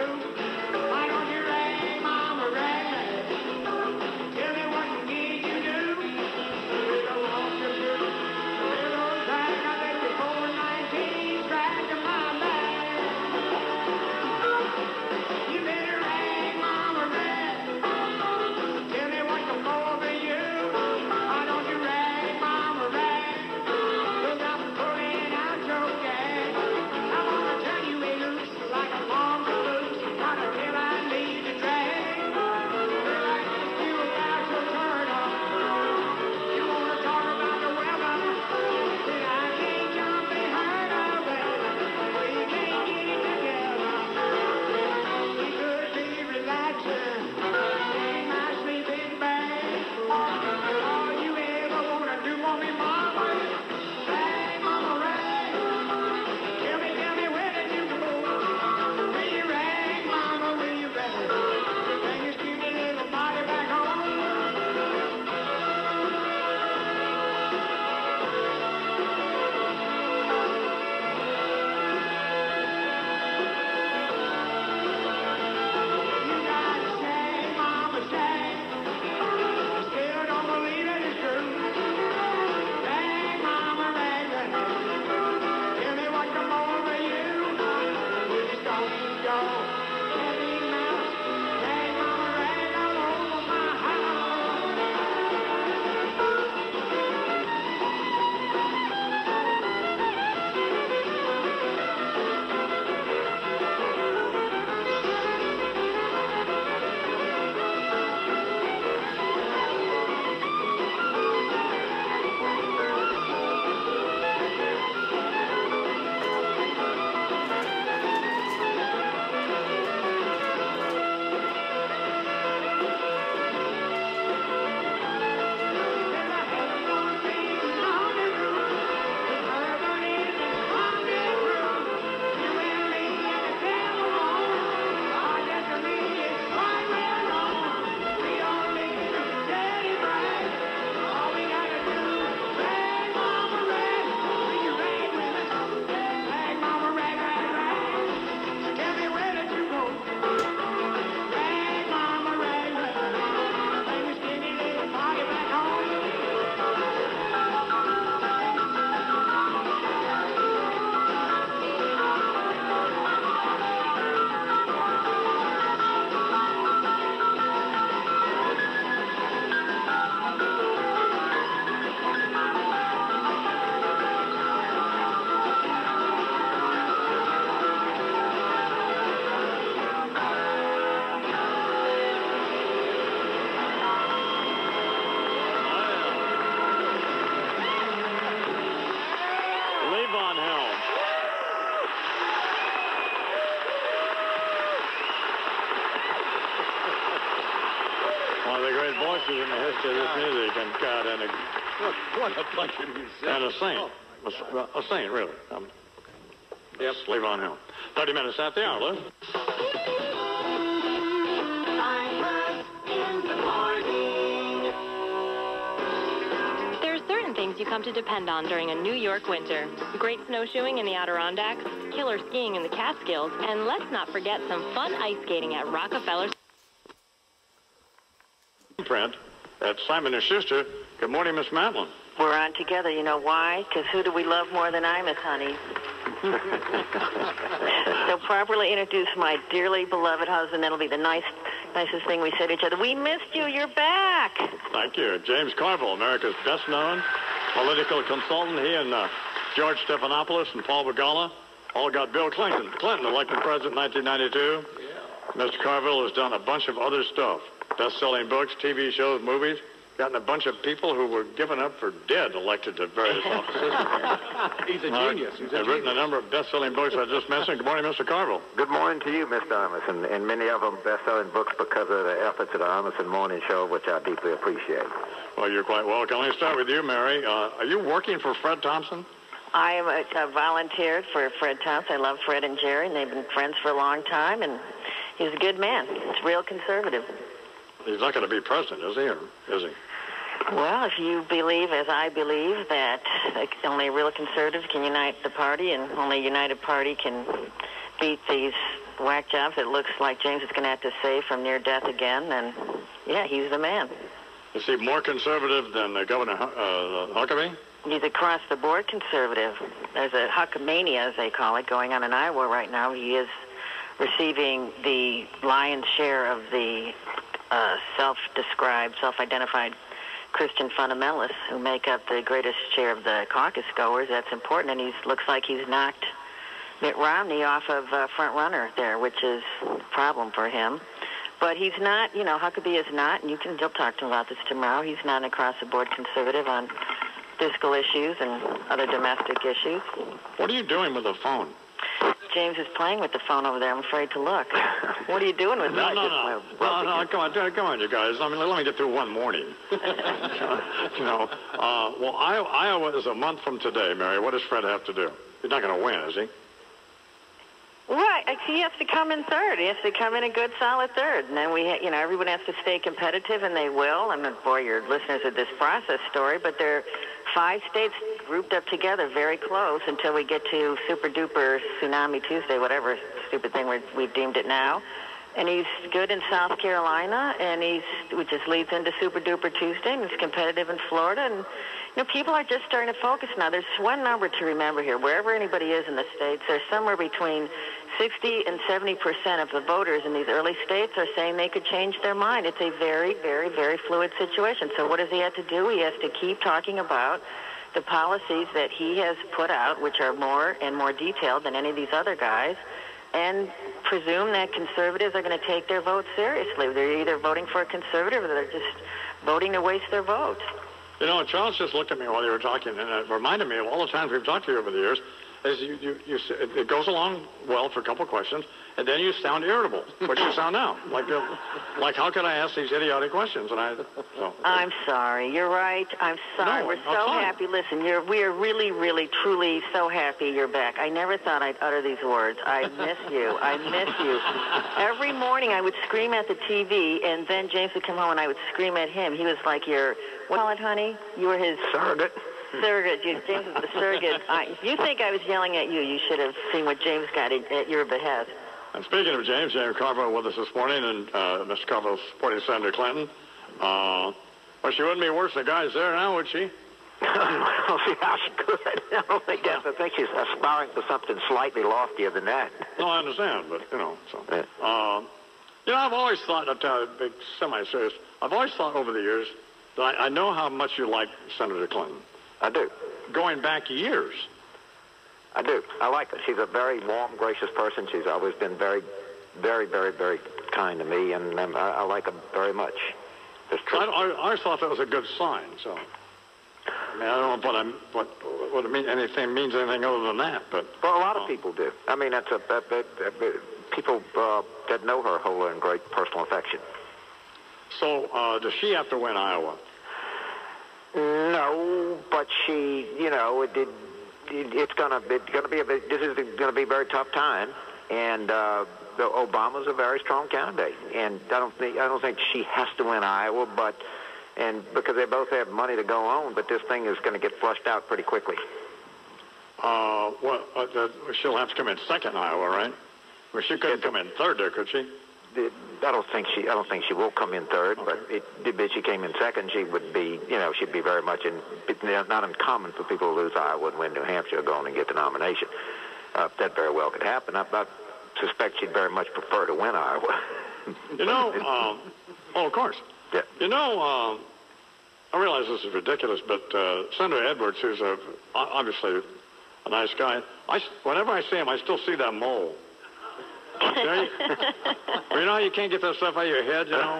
Tell me what you need to do. places in the history of this music, and God, and a, What a bunch of musicians. and a saint. A saint, really. Yep. Leave it on him. 30 minutes at the hour, Lou. There are certain things you come to depend on during a New York winter. Great snowshoeing in the Adirondacks, killer skiing in the Catskills, and let's not forget some fun ice skating at Rockefeller. Print at Simon & Schuster. Good morning, Miss Matlin. We're on together. You know why? Because who do we love more than Imus, honey? So properly introduce my dearly beloved husband. That'll be the nicest thing we say to each other. We missed you. You're back. Thank you. James Carville, America's best-known political consultant. He and George Stephanopoulos and Paul Begala all got Bill Clinton elected president in 1992. Yeah. Mr. Carville has done a bunch of other stuff. Best-selling books, TV shows, movies. Gotten a bunch of people who were given up for dead elected to various offices. He's a genius. I've written a number of best-selling books I just mentioned. Good morning, Mr. Carville. Good morning to you, Mr. Imus, and many of them best-selling books because of the efforts of the Imus Morning Show, which I deeply appreciate. Well, you're quite welcome. Let me start with you, Mary. Are you working for Fred Thompson? I am volunteered for Fred Thompson. I love Fred and Jerry, and they've been friends for a long time, and he's a good man. He's real conservative. He's not going to be president, is he? Or is he? Well, if you believe, as I believe, that only real conservatives can unite the party and only a united party can beat these whack jobs, it looks like James is going to have to save from near death again, then, yeah, he's the man. Is he more conservative than Governor Huckabee? He's across-the-board conservative. There's a Huckamania, as they call it, going on in Iowa right now. He is receiving the lion's share of the self-identified Christian fundamentalists who make up the greatest share of the caucus goers. That's important, and he looks like he's knocked Mitt Romney off of front runner there, which is a problem for him. But he's not, Huckabee is not, and you'll talk to him about this tomorrow, he's not an across-the-board conservative on fiscal issues and other domestic issues. What are you doing with the phone? James is playing with the phone over there. I'm afraid to look. What are you doing with that? No, come on, you guys. I mean, let me get through one morning. Well, Iowa is a month from today, Mary. What does Fred have to do? He's not going to win, is he? Right. He has to come in third. He has to come in a good, solid third. And then everyone has to stay competitive, and they will. I mean, boy, your listeners of this process story, but there are 5 states grouped up together very close until we get to super-duper Tsunami Tuesday, whatever stupid thing we've deemed it now. And he's good in South Carolina, which just leads into super-duper Tuesday, and he's competitive in Florida. And, people are just starting to focus now. There's one number to remember here. Wherever anybody is in the states, there's somewhere between 60 and 70% of the voters in these early states are saying they could change their mind. It's a very, very, very fluid situation. So what does he have to do? He has to keep talking about the policies that he has put out, which are more and more detailed than any of these other guys, and presume that conservatives are going to take their vote seriously. They're either voting for a conservative or they're just voting to waste their vote. Charles just looked at me while you were talking, and it reminded me of all the times we've talked to you over the years. As it goes along well for a couple of questions, and then you sound irritable, which you sound now. Like how could I ask these idiotic questions? I'm sorry. You're right. I'm sorry. We're so happy. Listen, we are really, really, truly so happy you're back. I never thought I'd utter these words. I miss you. I miss you. Every morning I would scream at the TV, and then James would come home and I would scream at him. He was like what call it, honey? You were his surrogate. James was the surrogate. If you think I was yelling at you, you should have seen what James got at your behest. And speaking of James Carville with us this morning, and Mr. Carville supporting Senator Clinton. Well, she wouldn't be worse than the guys there now, would she? Well, see how she could. I think she's aspiring for something slightly loftier than that. No, I understand, but, I've always thought, big semi-serious, I've always thought over the years that I know how much you like Senator Clinton. I do. Going back years. I do. I like her. She's a very warm, gracious person. She's always been very, very, very, very kind to me, and I like her very much. It's true. I thought that was a good sign, so... I mean, I don't know what it means. Anything means anything other than that, but... Well, a lot of people do. I mean, people that know her hold her in great personal affection. So does she have to win Iowa? No, but she, you know, it's gonna be this is gonna be a very tough time, and Obama's a very strong candidate, and I don't think she has to win Iowa, and because they both have money to go on, but this thing is going to get flushed out pretty quickly. She'll have to come in second in Iowa, right? Well, she couldn't come in third there, could she? I don't think she will come in third, but if she came in second, she would be, you know, she'd be very much not uncommon for people to lose Iowa and win New Hampshire, go on and get the nomination. That very well could happen. I suspect she'd very much prefer to win Iowa. You know, of course. Yeah. You know, I realize this is ridiculous, but Senator Edwards, who's obviously a nice guy, whenever I see him, I still see that mole. Okay? You know how you can't get that stuff out of your head, you know?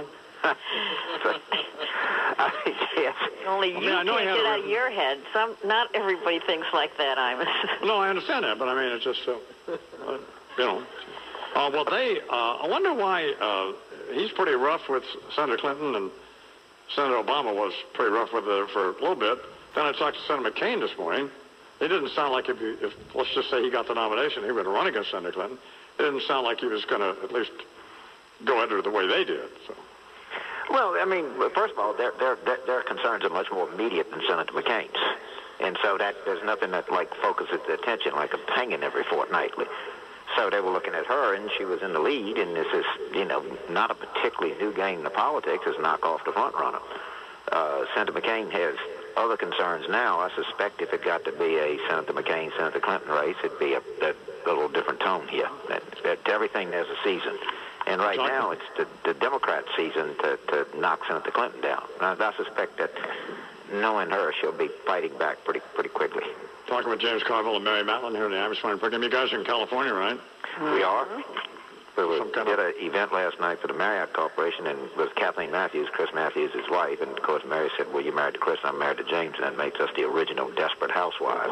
Yes. Only you can't get it out of your head. Not everybody thinks like that, Imus. No, I understand that, but I mean, it's just so, you know. I wonder why he's pretty rough with Senator Clinton, and Senator Obama was pretty rough with her for a little bit. Then I talked to Senator McCain this morning. It didn't sound like if let's just say he got the nomination, he would run against Senator Clinton. It didn't sound like he was going to at least go at her the way they did. So. Well, I mean, first of all, their concerns are much more immediate than Senator McCain's, and so that there's nothing that like focuses the attention like a hanging every fortnightly. So they were looking at her, and she was in the lead, and this is, you know, not a particularly new game in politics, is knock off the front runner. Senator McCain has other concerns now. I suspect if it got to be a Senator McCain, Senator Clinton race, it'd be a little different tone here. Everything there's a season. And right now it's the Democrat season to knock Senator Clinton down. I suspect that knowing her, she'll be fighting back pretty quickly. Talking with James Carville and Mary Matlin here in the Irish Morning Program. You guys are in California, right? We are. We did an event last night for the Marriott Corporation, and with Kathleen Matthews, Chris Matthews, his wife, and of course Mary said, well, you're married to Chris, and I'm married to James, and that makes us the original Desperate Housewives.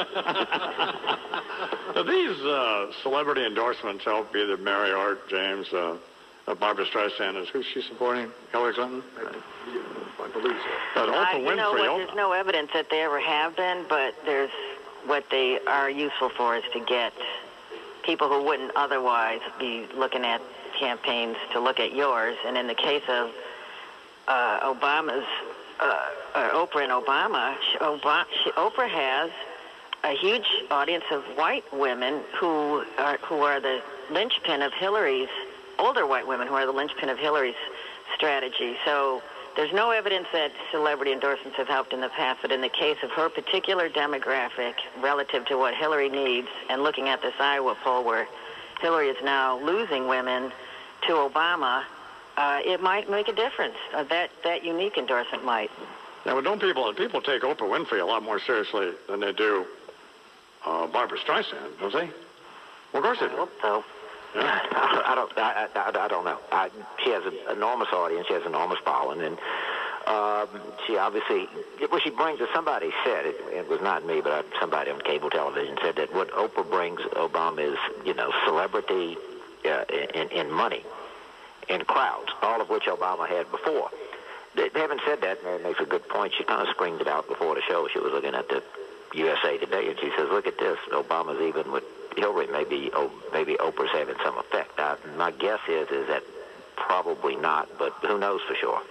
Now, these celebrity endorsements help either Mary or James. Barbara Streisand, who's she supporting? Hillary Clinton? I believe so. Oprah Winfrey. You know what, there's no evidence that they ever have been, but there's what they are useful for is to get people who wouldn't otherwise be looking at campaigns to look at yours. And in the case of Oprah and Obama, Oprah has a huge audience of white women who are the linchpin of Hillary's, older white women who are the linchpin of Hillary's strategy. So there's no evidence that celebrity endorsements have helped in the past, but in the case of her particular demographic relative to what Hillary needs, and looking at this Iowa poll where Hillary is now losing women to Obama, it might make a difference. That unique endorsement might. Now, but don't people take Oprah Winfrey a lot more seriously than they do Barbara Streisand, don't they? Well, of course they do. I hope so. Yeah. I don't know. She has an enormous audience. She has an enormous following, and she obviously, what she brings, as somebody said, it was not me, but somebody on cable television said that what Oprah brings Obama is, you know, celebrity in money, in crowds, all of which Obama had before. Having said that, Mary makes a good point. She kind of screamed it out before the show. She was looking at the USA Today, and she says, look at this. Obama's even with Hillary. Maybe Oprah's having some effect. My guess is that probably not, but who knows for sure.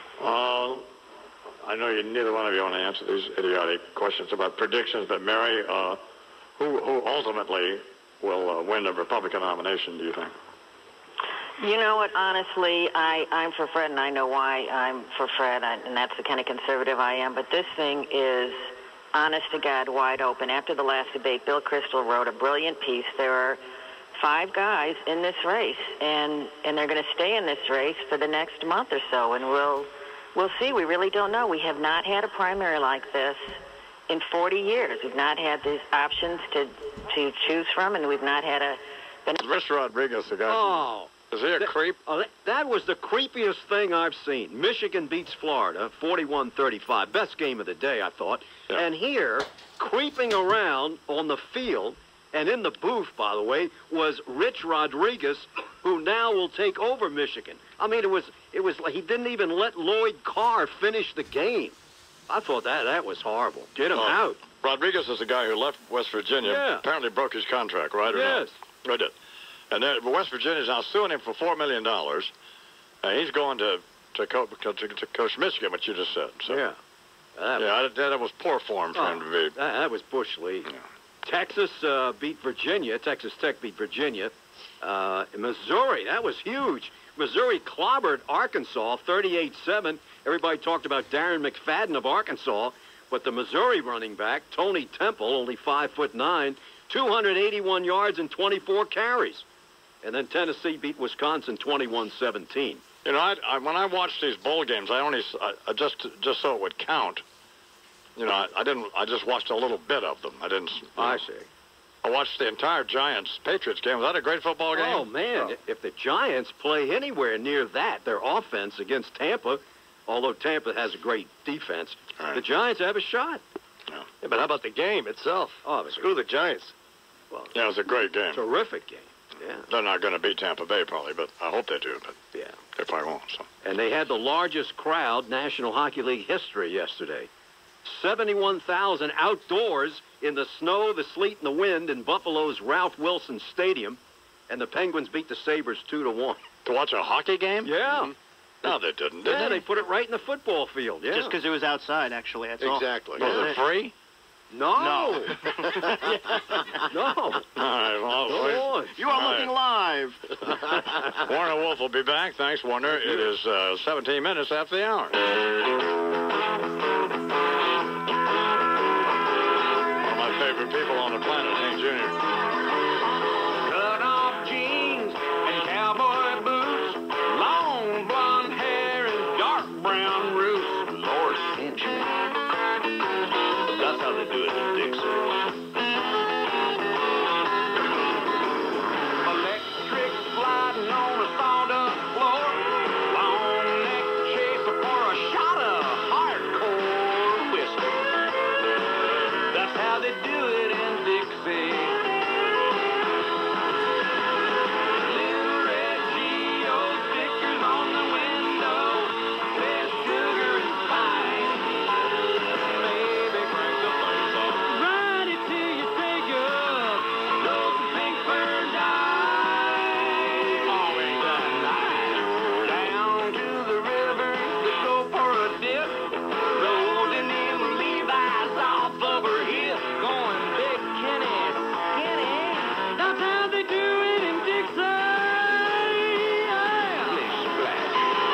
I know neither one of you want to answer these idiotic questions about predictions, but Mary, who ultimately will win the Republican nomination, do you think? You know what, honestly, I'm for Fred, and I know why I'm for Fred, and that's the kind of conservative I am, but this thing is, honest to God, wide open. After the last debate, Bill Kristol wrote a brilliant piece. There are 5 guys in this race, and they're going to stay in this race for the next month or so, and we'll see. We really don't know. We have not had a primary like this in 40 years. We've not had these options to choose from, and we've not had a... Mr. Rodriguez, the guy. Oh. Is he a creep? That was the creepiest thing I've seen. Michigan beats Florida, 41-35. Best game of the day, I thought. Yeah. And here, creeping around on the field, and in the booth, by the way, was Rich Rodriguez, who now will take over Michigan. I mean, It was like he didn't even let Lloyd Carr finish the game. I thought that was horrible. Get him out. Rodriguez is the guy who left West Virginia. Yeah. Apparently broke his contract, right? Or Yes. not? I did. And then West Virginia is now suing him for $4 million. He's going to coach Michigan, what you just said. So. Yeah. That was poor form for him to be. That was Bush League. Yeah. Texas beat Virginia. Texas Tech beat Virginia. Missouri, that was huge. Missouri clobbered Arkansas 38-7. Everybody talked about Darren McFadden of Arkansas, but the Missouri running back, Tony Temple, only 5'9", 281 yards and 24 carries. And then Tennessee beat Wisconsin 21-17. You know, when I watched these bowl games, I just so it would count. You know, I just watched a little bit of them. I didn't. I see. I watched the entire Giants-Patriots game. Was that a great football game? Oh, man. If the Giants play anywhere near that, their offense against Tampa, although Tampa has a great defense, the Giants have a shot. Yeah. Yeah, but how about the game itself? Oh, screw the Giants. Well, yeah, it was a great game. Terrific game. Yeah. They're not going to beat Tampa Bay probably, but I hope they do. But yeah, they probably won't. So. And they had the largest crowd National Hockey League history yesterday. 71,000 outdoors in the snow, the sleet, and the wind in Buffalo's Ralph Wilson Stadium, and the Penguins beat the Sabres 2-1. To watch a hockey game? Yeah. Mm-hmm. No, they didn't. Yeah, they put it right in the football field. Yeah. Just because it was outside, actually. That's exactly. all. Was it free? No. No. All right, well, you are looking live. Warner Wolf will be back. Thanks, Warner. It is 17 minutes after the hour. One of my favorite people on the planet, Hank Jr. Cut off jeans and cowboy boots, long blonde hair and dark brown roots. Lord, century. That's how they do it in Dixie. Electric sliding on a sawdust floor, long neck chaser for a shot of hardcore whiskey. That's how they do it in Dixie. Little red Geo stickers on the window, less sugar and spice. Baby, crank the flames up, ride it till you take up, blow some pink fur dye. Oh, ain't that nice? Down to the river to go for a dip, loading in Levi's off of her hip, going big Kenny, Kenny. That's how they do it in Dixie. Yeah. Splash.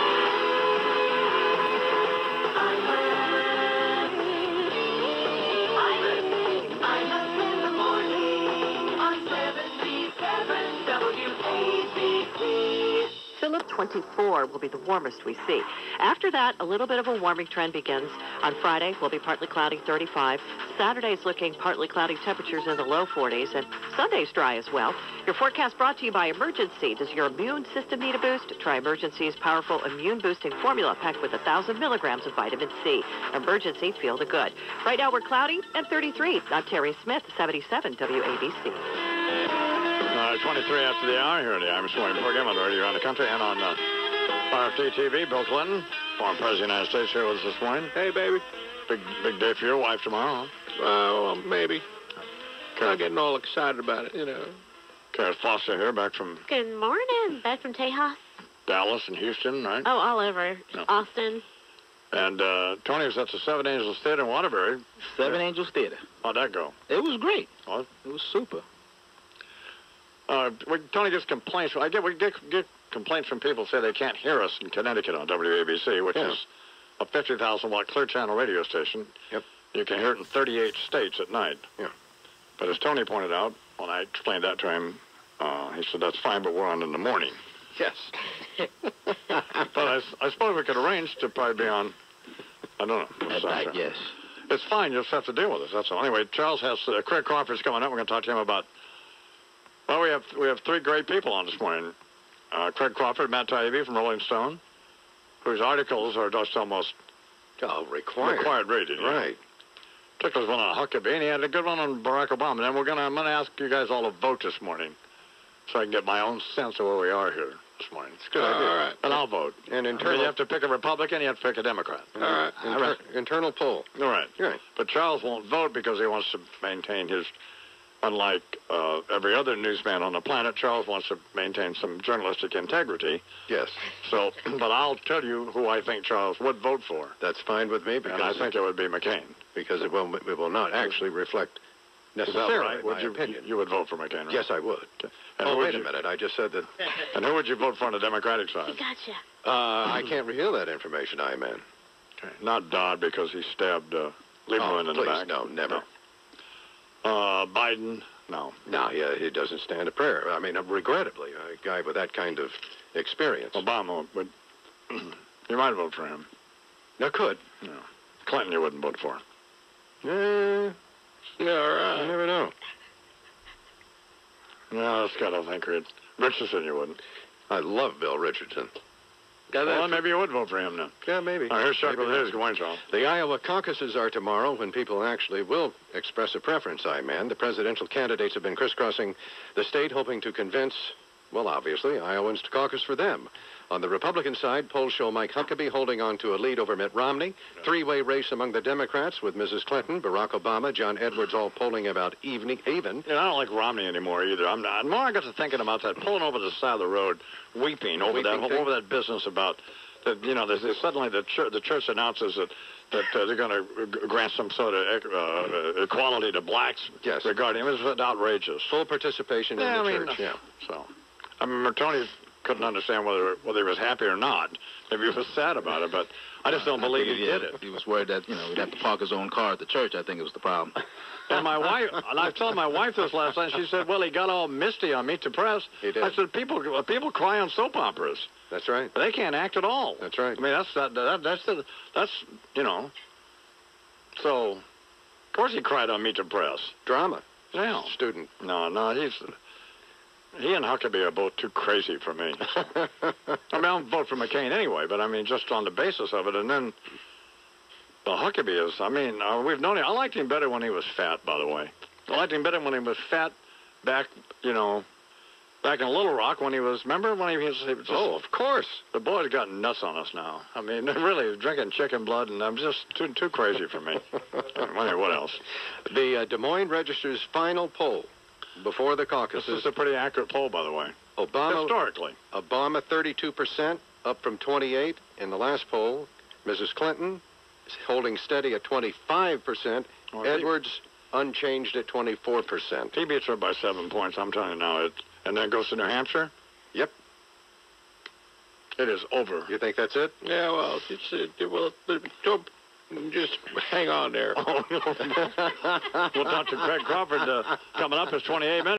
I'm in the morning on 77 WABC. Philip 24 will be the warmest we see. After that, a little bit of a warming trend begins. On Friday, will be partly cloudy, 35. Saturday's looking partly cloudy, temperatures in the low 40s, and Sunday's dry as well. Your forecast brought to you by Emergency. Does your immune system need a boost? Try Emergency's powerful immune-boosting formula packed with 1,000 milligrams of vitamin C. Emergency, feel the good. Right now, we're cloudy and 33. I'm Terry Smith, 77 WABC. 23 after the hour here at the Irish Morning program on the radio around the country and on RFD TV. Bill Clinton, former President of the United States, here with us this morning. Hey, baby. Big day for your wife tomorrow, huh? Well, maybe. Not getting all excited about it, you know. Karen Foster here, back from Good morning. Back from Tejas. Dallas and Houston, right? Oh, all over. Yeah. Austin. And Tony was at the Seven Angels Theater in Waterbury. Seven Angels Theater. How'd that go? It was great. What? It was super. Tony gets complaints. We get complaints from people say they can't hear us in Connecticut on WABC, which is a 50,000-watt clear channel radio station. Yep. You can hear it in 38 states at night. Yeah. But as Tony pointed out, when I explained that to him, he said, that's fine, but we're on in the morning. Yes. But I suppose we could arrange to probably be on, I don't know. At night, yes. It's fine. You just have to deal with us. That's all. Anyway, Charles has Craig Crawford's coming up. We're going to talk to him about. Well, we have three great people on this morning. Craig Crawford, Matt Taibbi from Rolling Stone, whose articles are just almost required reading. Right. Particularly one on Huckabee, and he had a good one on Barack Obama. And then I'm going to ask you guys all to vote this morning, so I can get my own sense of where we are here. this morning. It's a good idea. All right. And I'll vote. And I mean, you have to pick a Republican, you have to pick a Democrat. All right. Internal poll. All right. Right. But Charles won't vote because he wants to maintain his, unlike every other newsman on the planet, Charles wants to maintain some journalistic integrity. Yes. So, but I'll tell you who I think Charles would vote for. That's fine with me, because And I think it would be McCain. because it will not actually reflect Is that necessarily right? my opinion. You would vote for McCain, right? Yes, I would. And Oh, who would wait a you- minute. I just said that. And who would you vote for on the Democratic side? Gotcha. I can't reveal that information, I man. Okay. Not Dodd because he stabbed Lieberman in the please, back. no, never. Biden, no. No, he doesn't stand a prayer. I mean, regrettably, a guy with that kind of experience. Obama would. You might vote for him. No, could. No. Clinton, you wouldn't vote for. Yeah, right. You never know. No, Scott, I think Richardson, you wouldn't. I love Bill Richardson. Well, maybe you would vote for him then. Yeah, maybe. All right, here's Chuck Maybe with not. his. Good morning, Charles. The Iowa caucuses are tomorrow, when people actually will express a preference, I man. The presidential candidates have been crisscrossing the state, hoping to convince, well, obviously, Iowans to caucus for them. On the Republican side, polls show Mike Huckabee holding on to a lead over Mitt Romney. Three-way race among the Democrats with Mrs. Clinton, Barack Obama, John Edwards all polling about even. Yeah, I don't like Romney anymore either. I'm not. The more I got to thinking about that, pulling over the side of the road, weeping over that business about that. You know, suddenly the church announces that they're going to grant some sort of equality to blacks. Yes. Regarding it was outrageous. Full participation in the church. Yeah. So, I mean, Tony couldn't understand whether he was happy or not. Maybe he was sad about it, but I just don't believe he did it. He was worried that, he'd have to park his own car at the church. I think it was the problem. And my wife, and I told my wife this last night, she said, well, he got all misty on Meet the Press. He did. I said, people cry on soap operas. That's right. They can't act at all. That's right. I mean, that's so, of course he cried on Meet the Press. Drama. Yeah. Student. No, he and Huckabee are both too crazy for me. I mean, I'll vote for McCain anyway, but I mean, just on the basis of it. And then the Huckabee is, I mean, we've known him. I liked him better when he was fat, by the way. I liked him better when he was fat back in Little Rock when he was, remember when he was just, Oh, of course. The boys got nuts on us now. I mean, they're really drinking chicken blood, and I'm just too crazy for me. Anyway, what else? The Des Moines Register's final poll before the caucuses. This is a pretty accurate poll, by the way. Historically. Obama 32%, up from 28 in the last poll. Mrs. Clinton is holding steady at 25%. Edwards unchanged at 24%. He beats her by 7 points. I'm telling you now. And then goes to New Hampshire. Yep. It is over. You think that's it? Yeah, well, don't just hang on there. Well, Dr. Craig Crawford coming up is 28 minutes.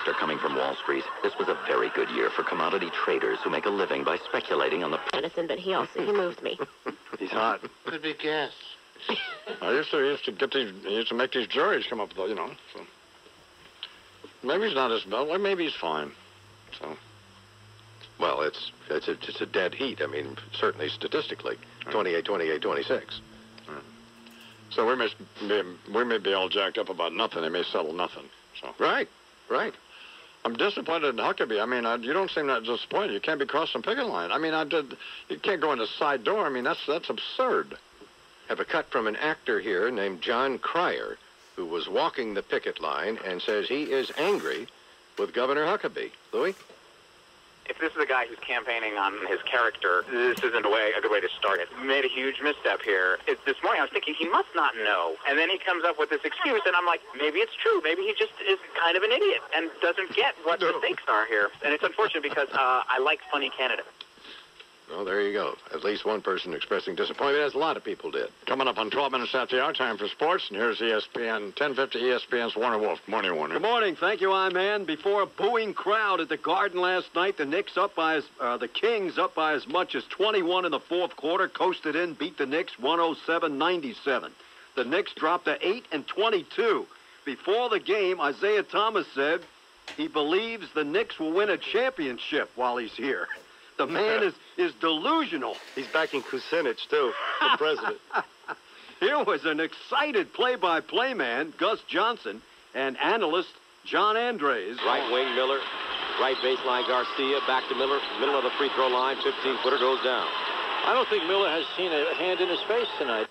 After coming from Wall Street, this was a very good year for commodity traders who make a living by speculating on the... Medicine, but he moved me. He's hot. Could be gas. I used to make these juries come up with, you know. So. Maybe he's not as bad. Well, maybe he's fine. So. Well, it's a dead heat. I mean, certainly statistically, 28, 28, 26. So we may be all jacked up about nothing. They may settle nothing. So. Right. I'm disappointed in Huckabee. I mean, you don't seem that disappointed. You can't be crossing the picket line. I mean, you can't go in the side door. I mean, that's absurd. Have a cut from an actor here named John Cryer, who was walking the picket line and says he is angry with Governor Huckabee. Louis? If this is a guy who's campaigning on his character, this isn't a good way to start it. He made a huge misstep here. This morning I was thinking he must not know. And then he comes up with this excuse, and I'm like, maybe it's true. Maybe he just is kind of an idiot and doesn't get what the stakes are here. And it's unfortunate because I like funny candidates. Well, there you go. At least one person expressing disappointment, as a lot of people did. Coming up on 12 minutes after the hour, time for sports, and here's ESPN, 1050 ESPN's Warner Wolf. Morning, Warner. Good morning. Thank you, I-Man. Before a booing crowd at the Garden last night, the Kings up by as much as 21 in the fourth quarter, coasted in, beat the Knicks 107-97. The Knicks dropped to 8-22. Before the game, Isaiah Thomas said he believes the Knicks will win a championship while he's here. The man is delusional. He's backing Kucinich, too, the president. Here was an excited play-by-play man, Gus Johnson, and analyst John Andres. Right wing Miller, right baseline Garcia, back to Miller, middle of the free throw line, 15-footer goes down. I don't think Miller has seen a hand in his face tonight.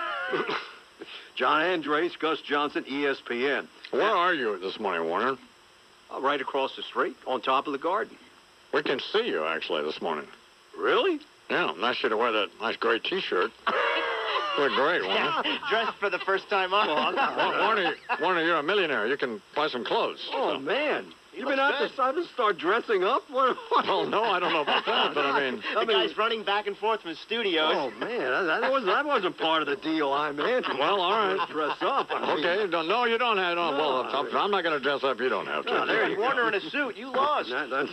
John Andres, Gus Johnson, ESPN. Where are you this morning, Warner? Right across the street, on top of the Garden. We can see you, actually, this morning. Really? Yeah, nice you to wear that nice gray T-shirt. Look great, Warner. Dressed for the first time on. Warner, you're a millionaire. You can buy some clothes. Oh, man. You've been out to start dressing up? What? Well, no, I don't know about that, but I mean... The guy's running back and forth from studios. Oh, man, that wasn't part of the deal, I-Man. Well, all right. Dress up. Okay, no, you don't have to. Well, I'm not going to dress up. You don't have to. No, there's Warner in a suit. You lost. That's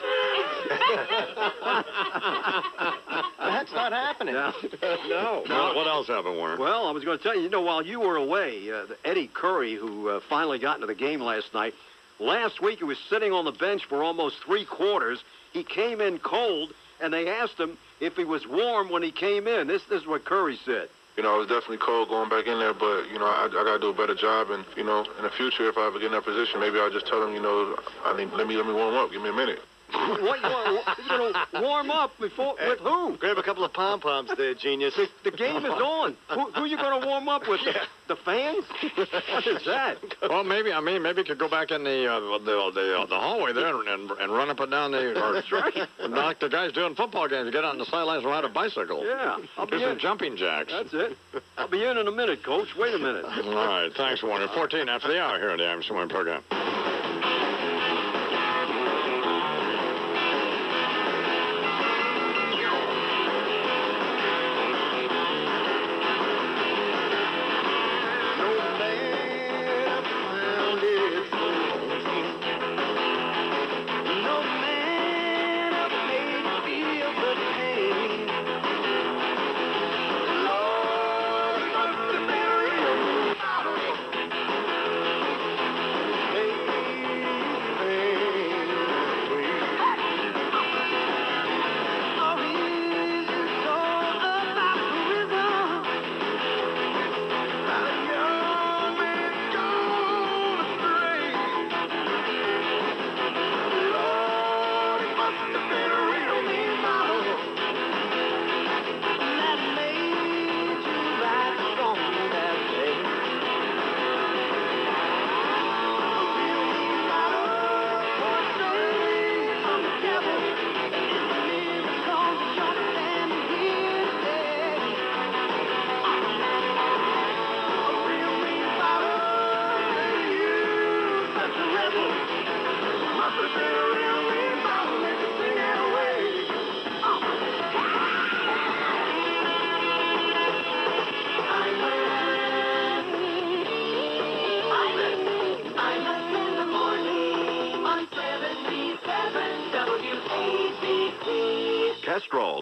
not happening. No. What else happened, Warner? Well, I was going to tell you, while you were away, Eddie Curry, who finally got into the game last night, last week he was sitting on the bench for almost 3 quarters. He came in cold, and they asked him if he was warm when he came in. This is what Curry said. You know, it was definitely cold going back in there, but, I got to do a better job. And, in the future, if I ever get in that position, maybe I'll just tell him, let me warm up. Give me a minute. What, you going to warm up before, with who? Grab a couple of pom-poms there, genius. The game is on. Who you going to warm up with? The fans? What is that? Well, maybe you could go back in the hallway there and run up and down That's right. Like the guys doing football games, get out on the sidelines and ride a bicycle. Yeah. Do some jumping jacks. That's it. I'll be in a minute, Coach. Wait a minute. All right. Thanks, Warner. 14 after the hour here on the I'm Swim program.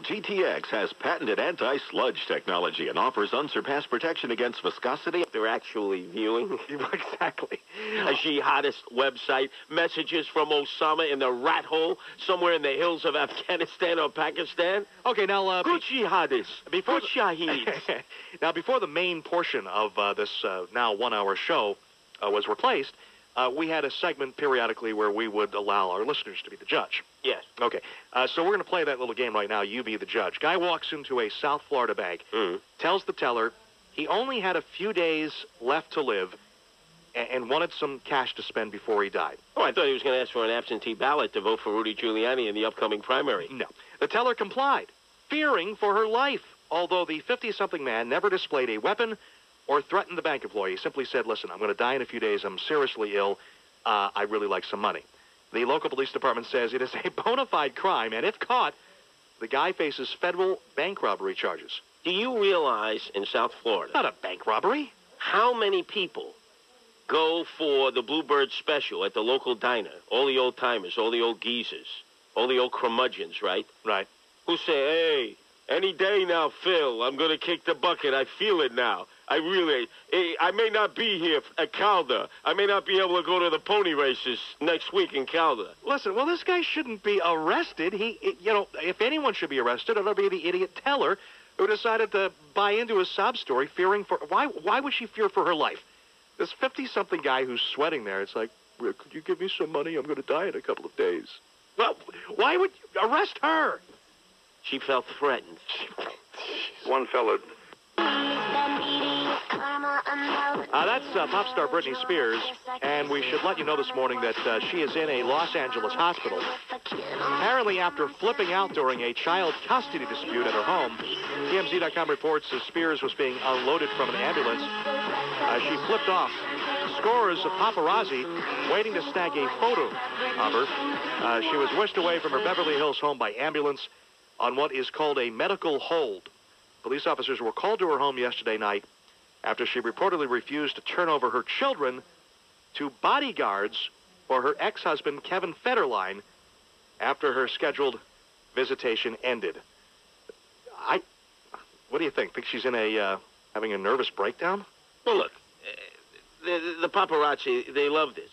GTX has patented anti-sludge technology and offers unsurpassed protection against viscosity. They're actually viewing. Exactly. A jihadist website, messages from Osama in the rat hole somewhere in the hills of Afghanistan or Pakistan. Okay, now... good jihadists. Good shaheeds. Now, before the main portion of this now one-hour show was replaced, we had a segment periodically where we would allow our listeners to be the judge. Yes. Okay, so we're going to play that little game right now, you be the judge. Guy walks into a South Florida bank, tells the teller he only had a few days left to live and wanted some cash to spend before he died. Oh, I thought he was going to ask for an absentee ballot to vote for Rudy Giuliani in the upcoming primary. No. The teller complied, fearing for her life, although the 50-something man never displayed a weapon or threatened the bank employee. He simply said, listen, I'm going to die in a few days. I'm seriously ill. I'd really like some money. The local police department says it is a bona fide crime, and if caught, the guy faces federal bank robbery charges. Do you realize in South Florida... Not a bank robbery. How many people go for the Bluebird special at the local diner? All the old-timers, all the old geezers, all the old curmudgeons, right? Right. Who say, hey, any day now, Phil, I'm going to kick the bucket. I feel it now. I may not be here at Calder. I may not be able to go to the pony races next week in Calder. Listen, well, this guy shouldn't be arrested. If anyone should be arrested, it'll be the idiot teller who decided to buy into his sob story, fearing for... Why would she fear for her life? This 50-something guy who's sweating there, it's like, could you give me some money? I'm going to die in a couple of days. Well, why would you arrest her? She felt threatened. One fella... That's pop star Britney Spears, and we should let you know this morning that she is in a Los Angeles hospital. Apparently, after flipping out during a child custody dispute at her home, TMZ.com reports that Spears was being unloaded from an ambulance. She flipped off. Scores of paparazzi waiting to snag a photo of her. She was whisked away from her Beverly Hills home by ambulance on what is called a medical hold. Police officers were called to her home yesterday night after she reportedly refused to turn over her children to bodyguards for her ex-husband, Kevin Federline, after her scheduled visitation ended. What do you think? Think she's in having a nervous breakdown? Well, look, the paparazzi, they love this.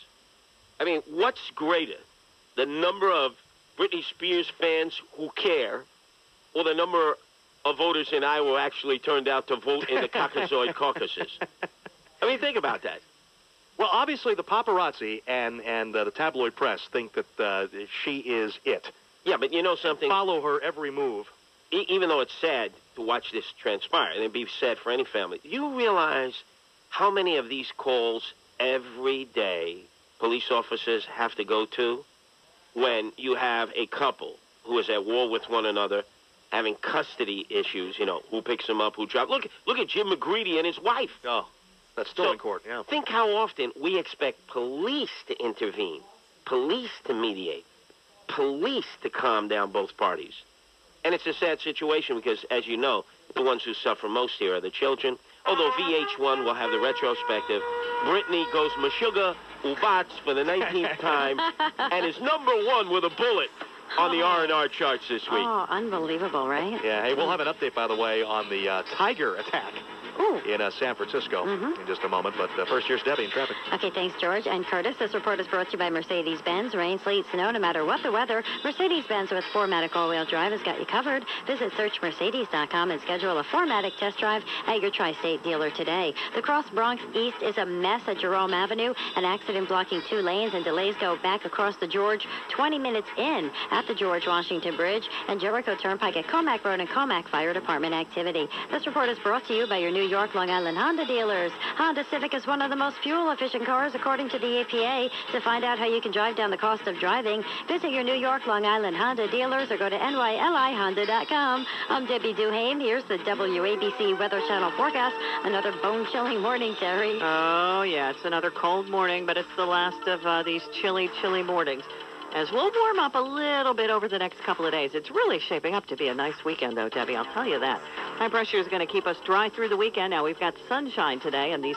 I mean, what's greater, the number of Britney Spears fans who care, or the number of voters in Iowa actually turned out to vote in the Caucasoid caucuses? I mean, think about that. Well, obviously, the paparazzi and the tabloid press think that she is it. Yeah, but you know something? Follow her every move. Even though it's sad to watch this transpire, and it'd be sad for any family, do you realize how many of these calls every day police officers have to go to when you have a couple who is at war with one another, having custody issues, who picks them up, who drops. Look at Jim McGreedy and his wife. Oh, that's still in court, yeah. Think how often we expect police to intervene, police to mediate, police to calm down both parties. And it's a sad situation because, as you know, the ones who suffer most here are the children. Although VH1 will have the retrospective, Britney goes Meshuggah Ubats for the 19th time and is #1 with a bullet on the R&R charts this week. Oh, unbelievable, right? Yeah, hey, we'll have an update, by the way, on the Tiger attack in San Francisco in just a moment. But first, here's Debbie in traffic. Okay, thanks, George. And Curtis, this report is brought to you by Mercedes-Benz. Rain, sleet, snow, no matter what the weather, Mercedes-Benz with 4MATIC all-wheel drive has got you covered. Visit searchmercedes.com and schedule a 4MATIC test drive at your tri-state dealer today. The Cross Bronx East is a mess at Jerome Avenue. An accident blocking 2 lanes, and delays go back across the George 20 minutes in at the George Washington Bridge and Jericho Turnpike at Comac Road and Comac Fire Department activity. This report is brought to you by your New York, Long Island Honda dealers. Honda Civic is one of the most fuel-efficient cars according to the EPA. To find out how you can drive down the cost of driving, visit your New York, Long Island Honda dealers or go to nylihonda.com. I'm Debbie Duhame. Here's the WABC Weather Channel forecast. Another bone-chilling morning, Terry. Oh, yeah, it's another cold morning, but it's the last of these chilly, chilly mornings. As we'll warm up a little bit over the next couple of days. It's really shaping up to be a nice weekend, though, Debbie. I'll tell you that. High pressure is going to keep us dry through the weekend. Now, we've got sunshine today, and these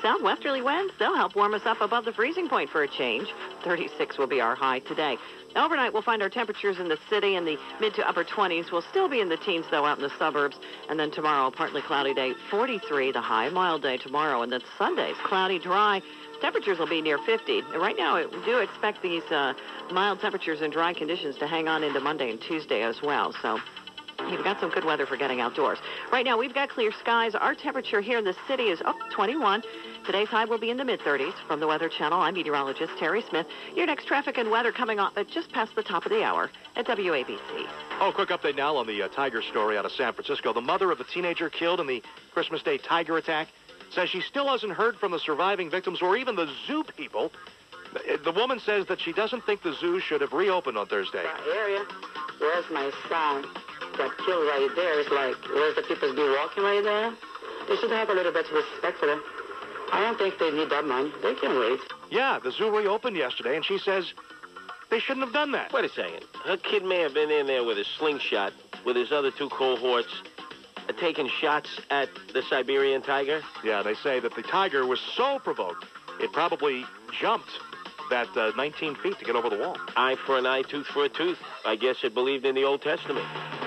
southwesterly winds, they'll help warm us up above the freezing point for a change. 36 will be our high today. Overnight, we'll find our temperatures in the city in the mid to upper 20s. We'll still be in the teens, though, out in the suburbs. And then tomorrow, partly cloudy day, 43, the high. Mild day tomorrow. And then Sunday's cloudy, dry. Temperatures will be near 50. And right now, we do expect these mild temperatures and dry conditions to hang on into Monday and Tuesday as well. So you've got some good weather for getting outdoors. Right now, we've got clear skies. Our temperature here in the city is 21. Today's high will be in the mid-30s. From the Weather Channel, I'm meteorologist Terry Smith. Your next traffic and weather coming up at just past the top of the hour at WABC. Oh, quick update now on the tiger story out of San Francisco. The mother of the teenager killed in the Christmas Day tiger attack says she still hasn't heard from the surviving victims or even the zoo people. The woman says that she doesn't think the zoo should have reopened on Thursday. The area where's my son got killed right there. It's like, where's the people be walking right there? They should have a little bit of respect for them. I don't think they need that money. They can wait. Yeah, the zoo reopened yesterday, and she says they shouldn't have done that. Wait a second. Her kid may have been in there with a slingshot with his other two cohorts taking shots at the Siberian tiger? Yeah, they say that the tiger was so provoked, it probably jumped that 19 feet to get over the wall. Eye for an eye, tooth for a tooth. I guess it believed in the Old Testament.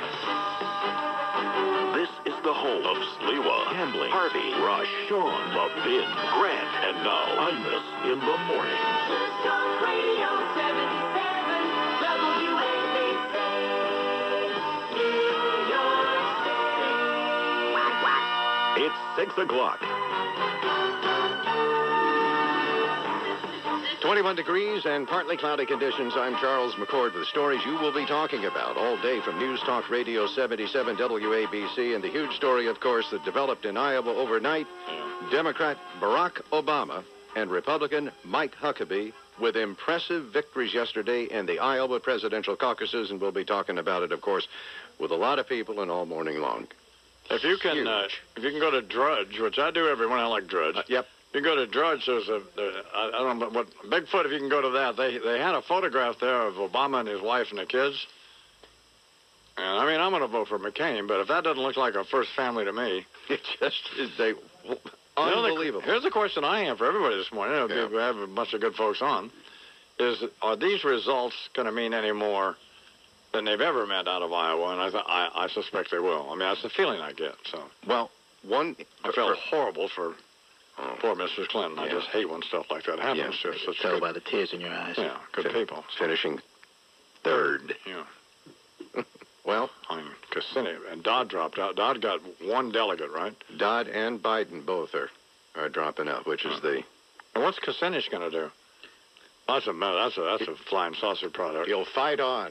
This is the home of Sliwa, Gambling, Harvey, Rush, Sean, Levin, Grant, and now Imus in the morning. It's 6 o'clock. 21 degrees and partly cloudy conditions. I'm Charles McCord with the stories you will be talking about all day from News Talk Radio 77 WABC. And the huge story, of course, that developed in Iowa overnight. Democrat Barack Obama and Republican Mike Huckabee with impressive victories yesterday in the Iowa presidential caucuses. And we'll be talking about it, of course, with a lot of people and all morning long. If you can go to Drudge, which I do every morning, I like Drudge. Yep. If you go to Drudge, there's I don't know what Bigfoot. If you can go to that, they had a photograph there of Obama and his wife and the kids. And I mean, I'm going to vote for McCain, but if that doesn't look like a first family to me, it just is unbelievable. Here's the question I have for everybody this morning. We have a bunch of good folks on. Are these results going to mean any more than they've ever meant out of Iowa? And I suspect they will. I mean, that's the feeling I get. So, well, I felt horrible for poor Mrs. Clinton. I just hate when stuff like that happens. Yeah, It's such tell good, by the tears in your eyes. Yeah, good people. Finishing third. Yeah. Well, I mean, Kucinich and Dodd dropped out. Dodd got one delegate, right? Dodd and Biden both are dropping out, which is the. And what's Kucinich going to do? That's a flying saucer product. He'll fight on.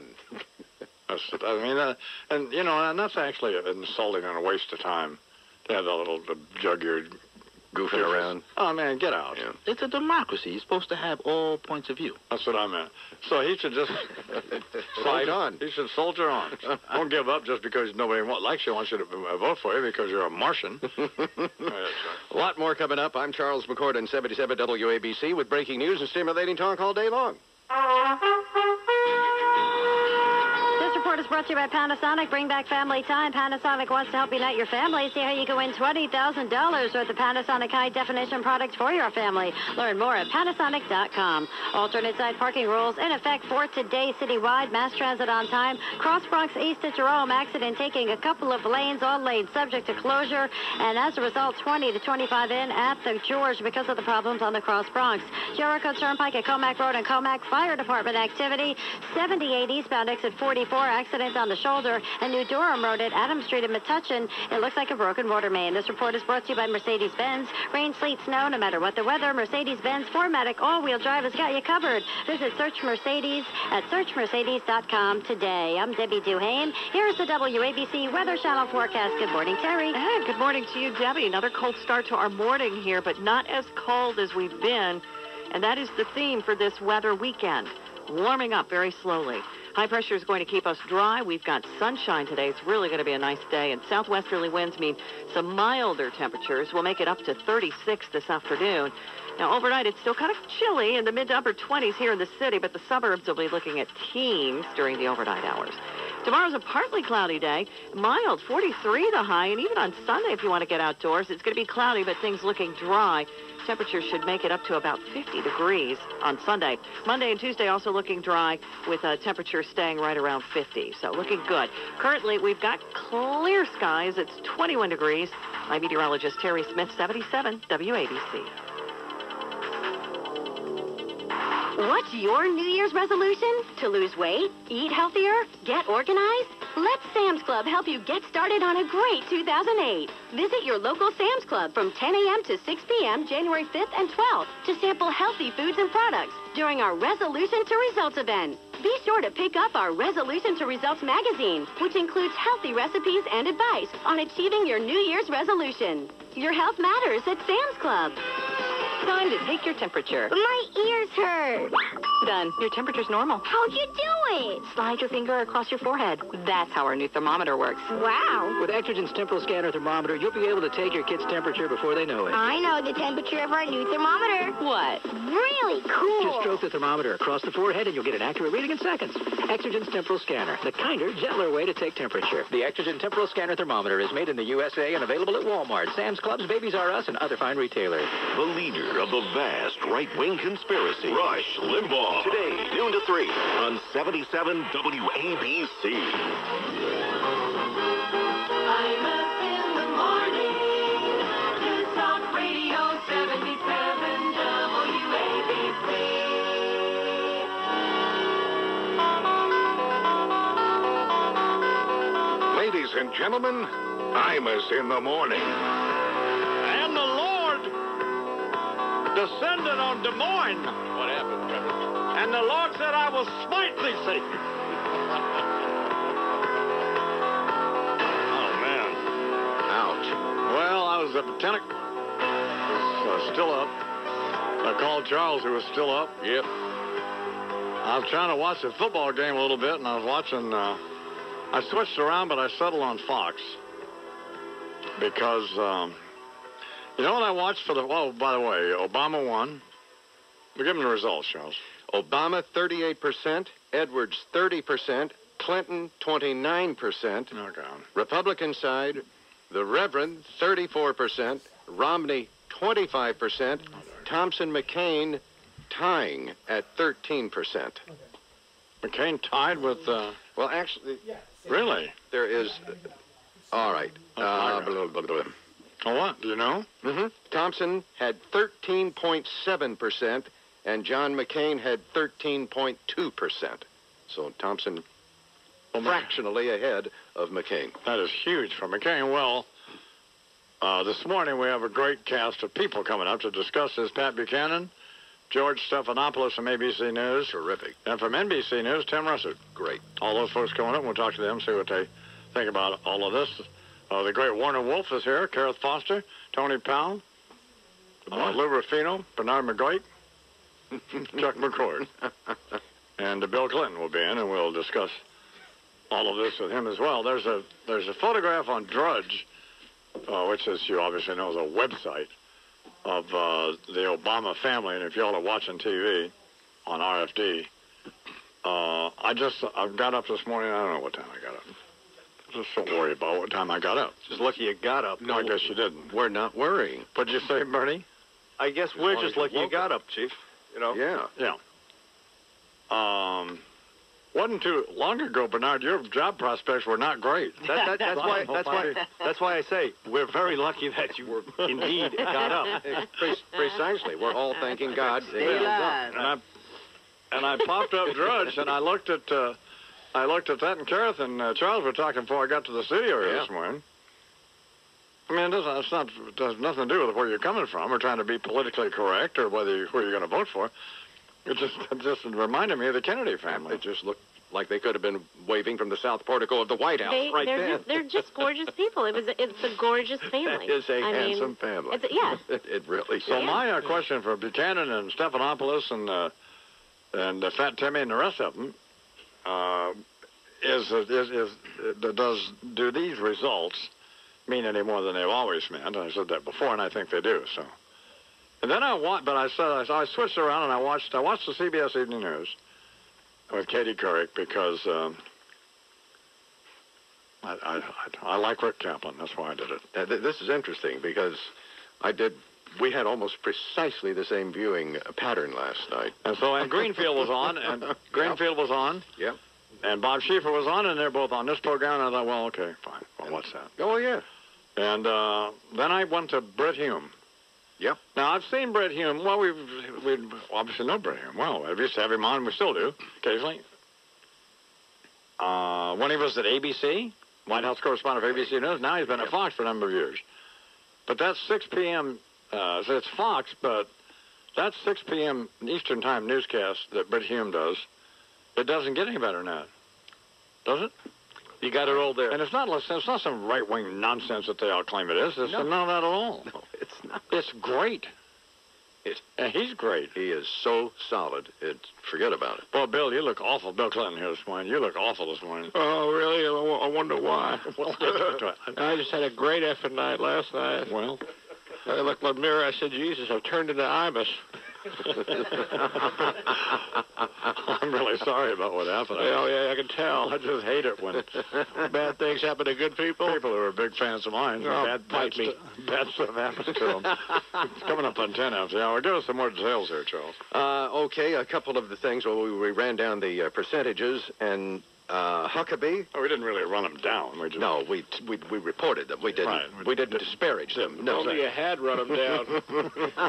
And that's actually insulting and a waste of time to have that little jug-eared goofing around. Oh, man, get out. Yeah. It's a democracy. You're supposed to have all points of view. That's what I meant. So he should just fight on. He should soldier on. Don't give up just because nobody likes you, wants you to vote for you because you're a Martian. A lot more coming up. I'm Charles McCord on 77 WABC with breaking news and stimulating talk all day long. This report is brought to you by Panasonic. Bring back family time. Panasonic wants to help unite your family. See how you can win $20,000 worth of Panasonic high-definition products for your family. Learn more at Panasonic.com. Alternate side parking rules in effect for today citywide. Mass transit on time. Cross Bronx east to Jerome. Accident taking a couple of lanes. All lanes subject to closure. And as a result, 20 to 25 in at the George because of the problems on the Cross Bronx. Jericho Turnpike at Comac Road and Comac. Fire Department activity. 78 eastbound exit 44. Accident on the shoulder. And New Durham Road at Adams Street in Metuchen. It looks like a broken water main. This report is brought to you by Mercedes-Benz. Rain, sleet, snow, no matter what the weather, Mercedes-Benz 4MATIC all-wheel drive has got you covered. Visit Search Mercedes at searchmercedes.com today. I'm Debbie Duhane. Here's the WABC Weather Channel forecast. Good morning, Terry. Hey, good morning to you, Debbie. Another cold start to our morning here, but not as cold as we've been. And that is the theme for this weather weekend. Warming up very slowly. High pressure is going to keep us dry. We've got sunshine today. It's really going to be a nice day. And southwesterly winds mean some milder temperatures. We'll make it up to 36 this afternoon. Now, overnight, it's still kind of chilly in the mid to upper 20s here in the city, but the suburbs will be looking at teens during the overnight hours. Tomorrow's a partly cloudy day. Mild, 43 the high, and even on Sunday, if you want to get outdoors, it's going to be cloudy, but things looking dry. Temperatures should make it up to about 50 degrees on Sunday. Monday and Tuesday also looking dry with temperatures staying right around 50, so looking good. Currently, we've got clear skies. It's 21 degrees. I'm meteorologist Terry Smith, 77 WABC. What's your New Year's resolution? To lose weight? Eat healthier? Get organized? Let Sam's Club help you get started on a great 2008. Visit your local Sam's Club from 10 a.m. to 6 p.m. January 5th and 12th to sample healthy foods and products during our Resolution to Results event. Be sure to pick up our Resolution to Results magazine, which includes healthy recipes and advice on achieving your New Year's resolution. Your health matters at Sam's Club. Time to take your temperature. My ears hurt. Done. Your temperature's normal. How'd you do it? Slide your finger across your forehead. That's how our new thermometer works. Wow. With Exergen's Temporal Scanner Thermometer, you'll be able to take your kid's temperature before they know it. I know the temperature of our new thermometer. What? Really cool. Just stroke the thermometer across the forehead and you'll get an accurate reading in seconds. Exergen's Temporal Scanner, the kinder, gentler way to take temperature. The Exergen Temporal Scanner Thermometer is made in the USA and available at Walmart, Sam's Clubs, Babies R Us, and other fine retailers. The leader of the vast right-wing conspiracy, Rush Limbaugh. Today, noon to 3 on 77 WABC. Ladies and gentlemen, Imus in the morning. And the Lord descended on Des Moines. What happened, Reverend? And the Lord said, I will smite thee, Satan. Oh, man. Ouch. Well, I was at the 10 still up. I called Charles, who was still up. Yep. I was trying to watch the football game a little bit, and I was watching... I switched around, but I settled on Fox. Because, you know what I watched for the... Oh, by the way, Obama won. We'll give him the results, Charles. Obama, 38%. Edwards, 30%. Clinton, 29%. Okay. Republican side, the Reverend, 34%. Romney, 25%. Thompson McCain, tying at 13%. McCain tied with... Well, actually... Really? There is... All right. Oh, what? Do you know? Mm-hmm. Thompson had 13.7%, and John McCain had 13.2%. So Thompson fractionally ahead of McCain. That is huge for McCain. Well, this morning we have a great cast of people coming up to discuss this. Pat Buchanan, George Stephanopoulos from ABC News. Terrific. And from NBC News, Tim Russert. Great. All those folks coming up, we'll talk to them, see what they think about all of this. The great Warner Wolf is here, Kareth Foster, Tony Powell, Lou Rufino, Bernard McGoit, Chuck McCord. And Bill Clinton will be in, and we'll discuss all of this with him as well. There's a photograph on Drudge, which, as you obviously know, is a website of the Obama family. And if y'all are watching TV on RFD, I got up this morning. I don't know what time I got up. Just don't worry about what time I got up. Just lucky you got up. No, I guess you didn't. We're not worrying. What'd you say, Bernie? I guess we're just lucky you got up, Chief. You know? Yeah. Yeah. Wasn't too long ago, Bernard, your job prospects were not great. That's why I say we're very lucky that you indeed got up. Precisely. We're all thanking God. Stay alive. And I popped up Drudge, and I looked at that, and Kareth and Charles were talking before I got to the studio here this morning. I mean, it has nothing to do with where you're coming from or trying to be politically correct or who you're going to vote for. It just reminded me of the Kennedy family. It just looked like they could have been waving from the south portico of the White House They're just gorgeous people. It's a gorgeous family. That is a handsome family. Yeah. It really is. So my question for Buchanan and Stephanopoulos and Fat Timmy and the rest of them do these results mean any more than they've always meant? I said that before, and I think they do. So, and then I switched around and I watched the CBS Evening News with Katie Couric because I like Rick Kaplan. That's why I did it. This is interesting because we had almost precisely the same viewing pattern last night. And Greenfield was on, and Greenfield was on. Yep. And Bob Schieffer was on, and they're both on this program. And I thought, well, okay, fine. Well, what's that? Oh, yeah. And then I went to Brit Hume. Yep. Now, I've seen Brit Hume. Well, we obviously know Brit Hume. Well, I used to have him on. We still do, occasionally. When he was at ABC, White House correspondent for ABC News, now he's been at Fox for a number of years. But that's 6 p.m., so it's Fox, but that 6 p.m. Eastern Time newscast that Brit Hume does, it doesn't get any better than that. Does it? You got it all there. And it's not some right-wing nonsense that they all claim it is. It's none of that at all. No, it's not. It's great. And he's great. He is so solid. Forget about it. Well, Bill, you look awful. Bill Clinton here this morning. You look awful this morning. Oh, really? I wonder why. Well, I just had a great effing night last night. Well, I looked in the mirror. I said, Jesus, I've turned into Ibis. I'm really sorry about what happened. Oh, yeah, I can tell. I just hate it when bad things happen to good people. People who are big fans of mine. Oh, bad stuff happens to them. It's coming up on 10 after the hour. Give us some more details here, Charles. Okay, a couple of the things. Well, we ran down the percentages, and Huckabee. Oh, we didn't really run them down. We reported them. We didn't. Right. We didn't disparage them. No. Only you had run them down.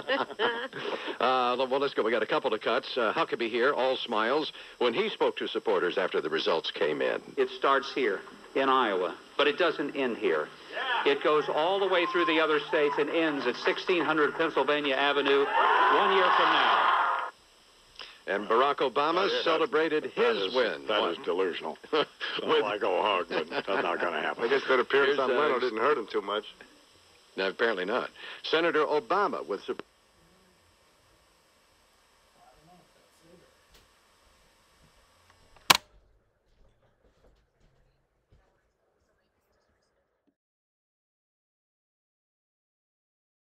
Well, let's go. We got a couple of cuts. Huckabee here, all smiles, when he spoke to supporters after the results came in. It starts here in Iowa, but it doesn't end here. It goes all the way through the other states and ends at 1600 Pennsylvania Avenue 1 year from now. And Barack Obama celebrated his win. That is delusional. I go hard, but that's not going to happen. I guess that appearance on Leno didn't hurt him too much. No, apparently not. Senator Obama with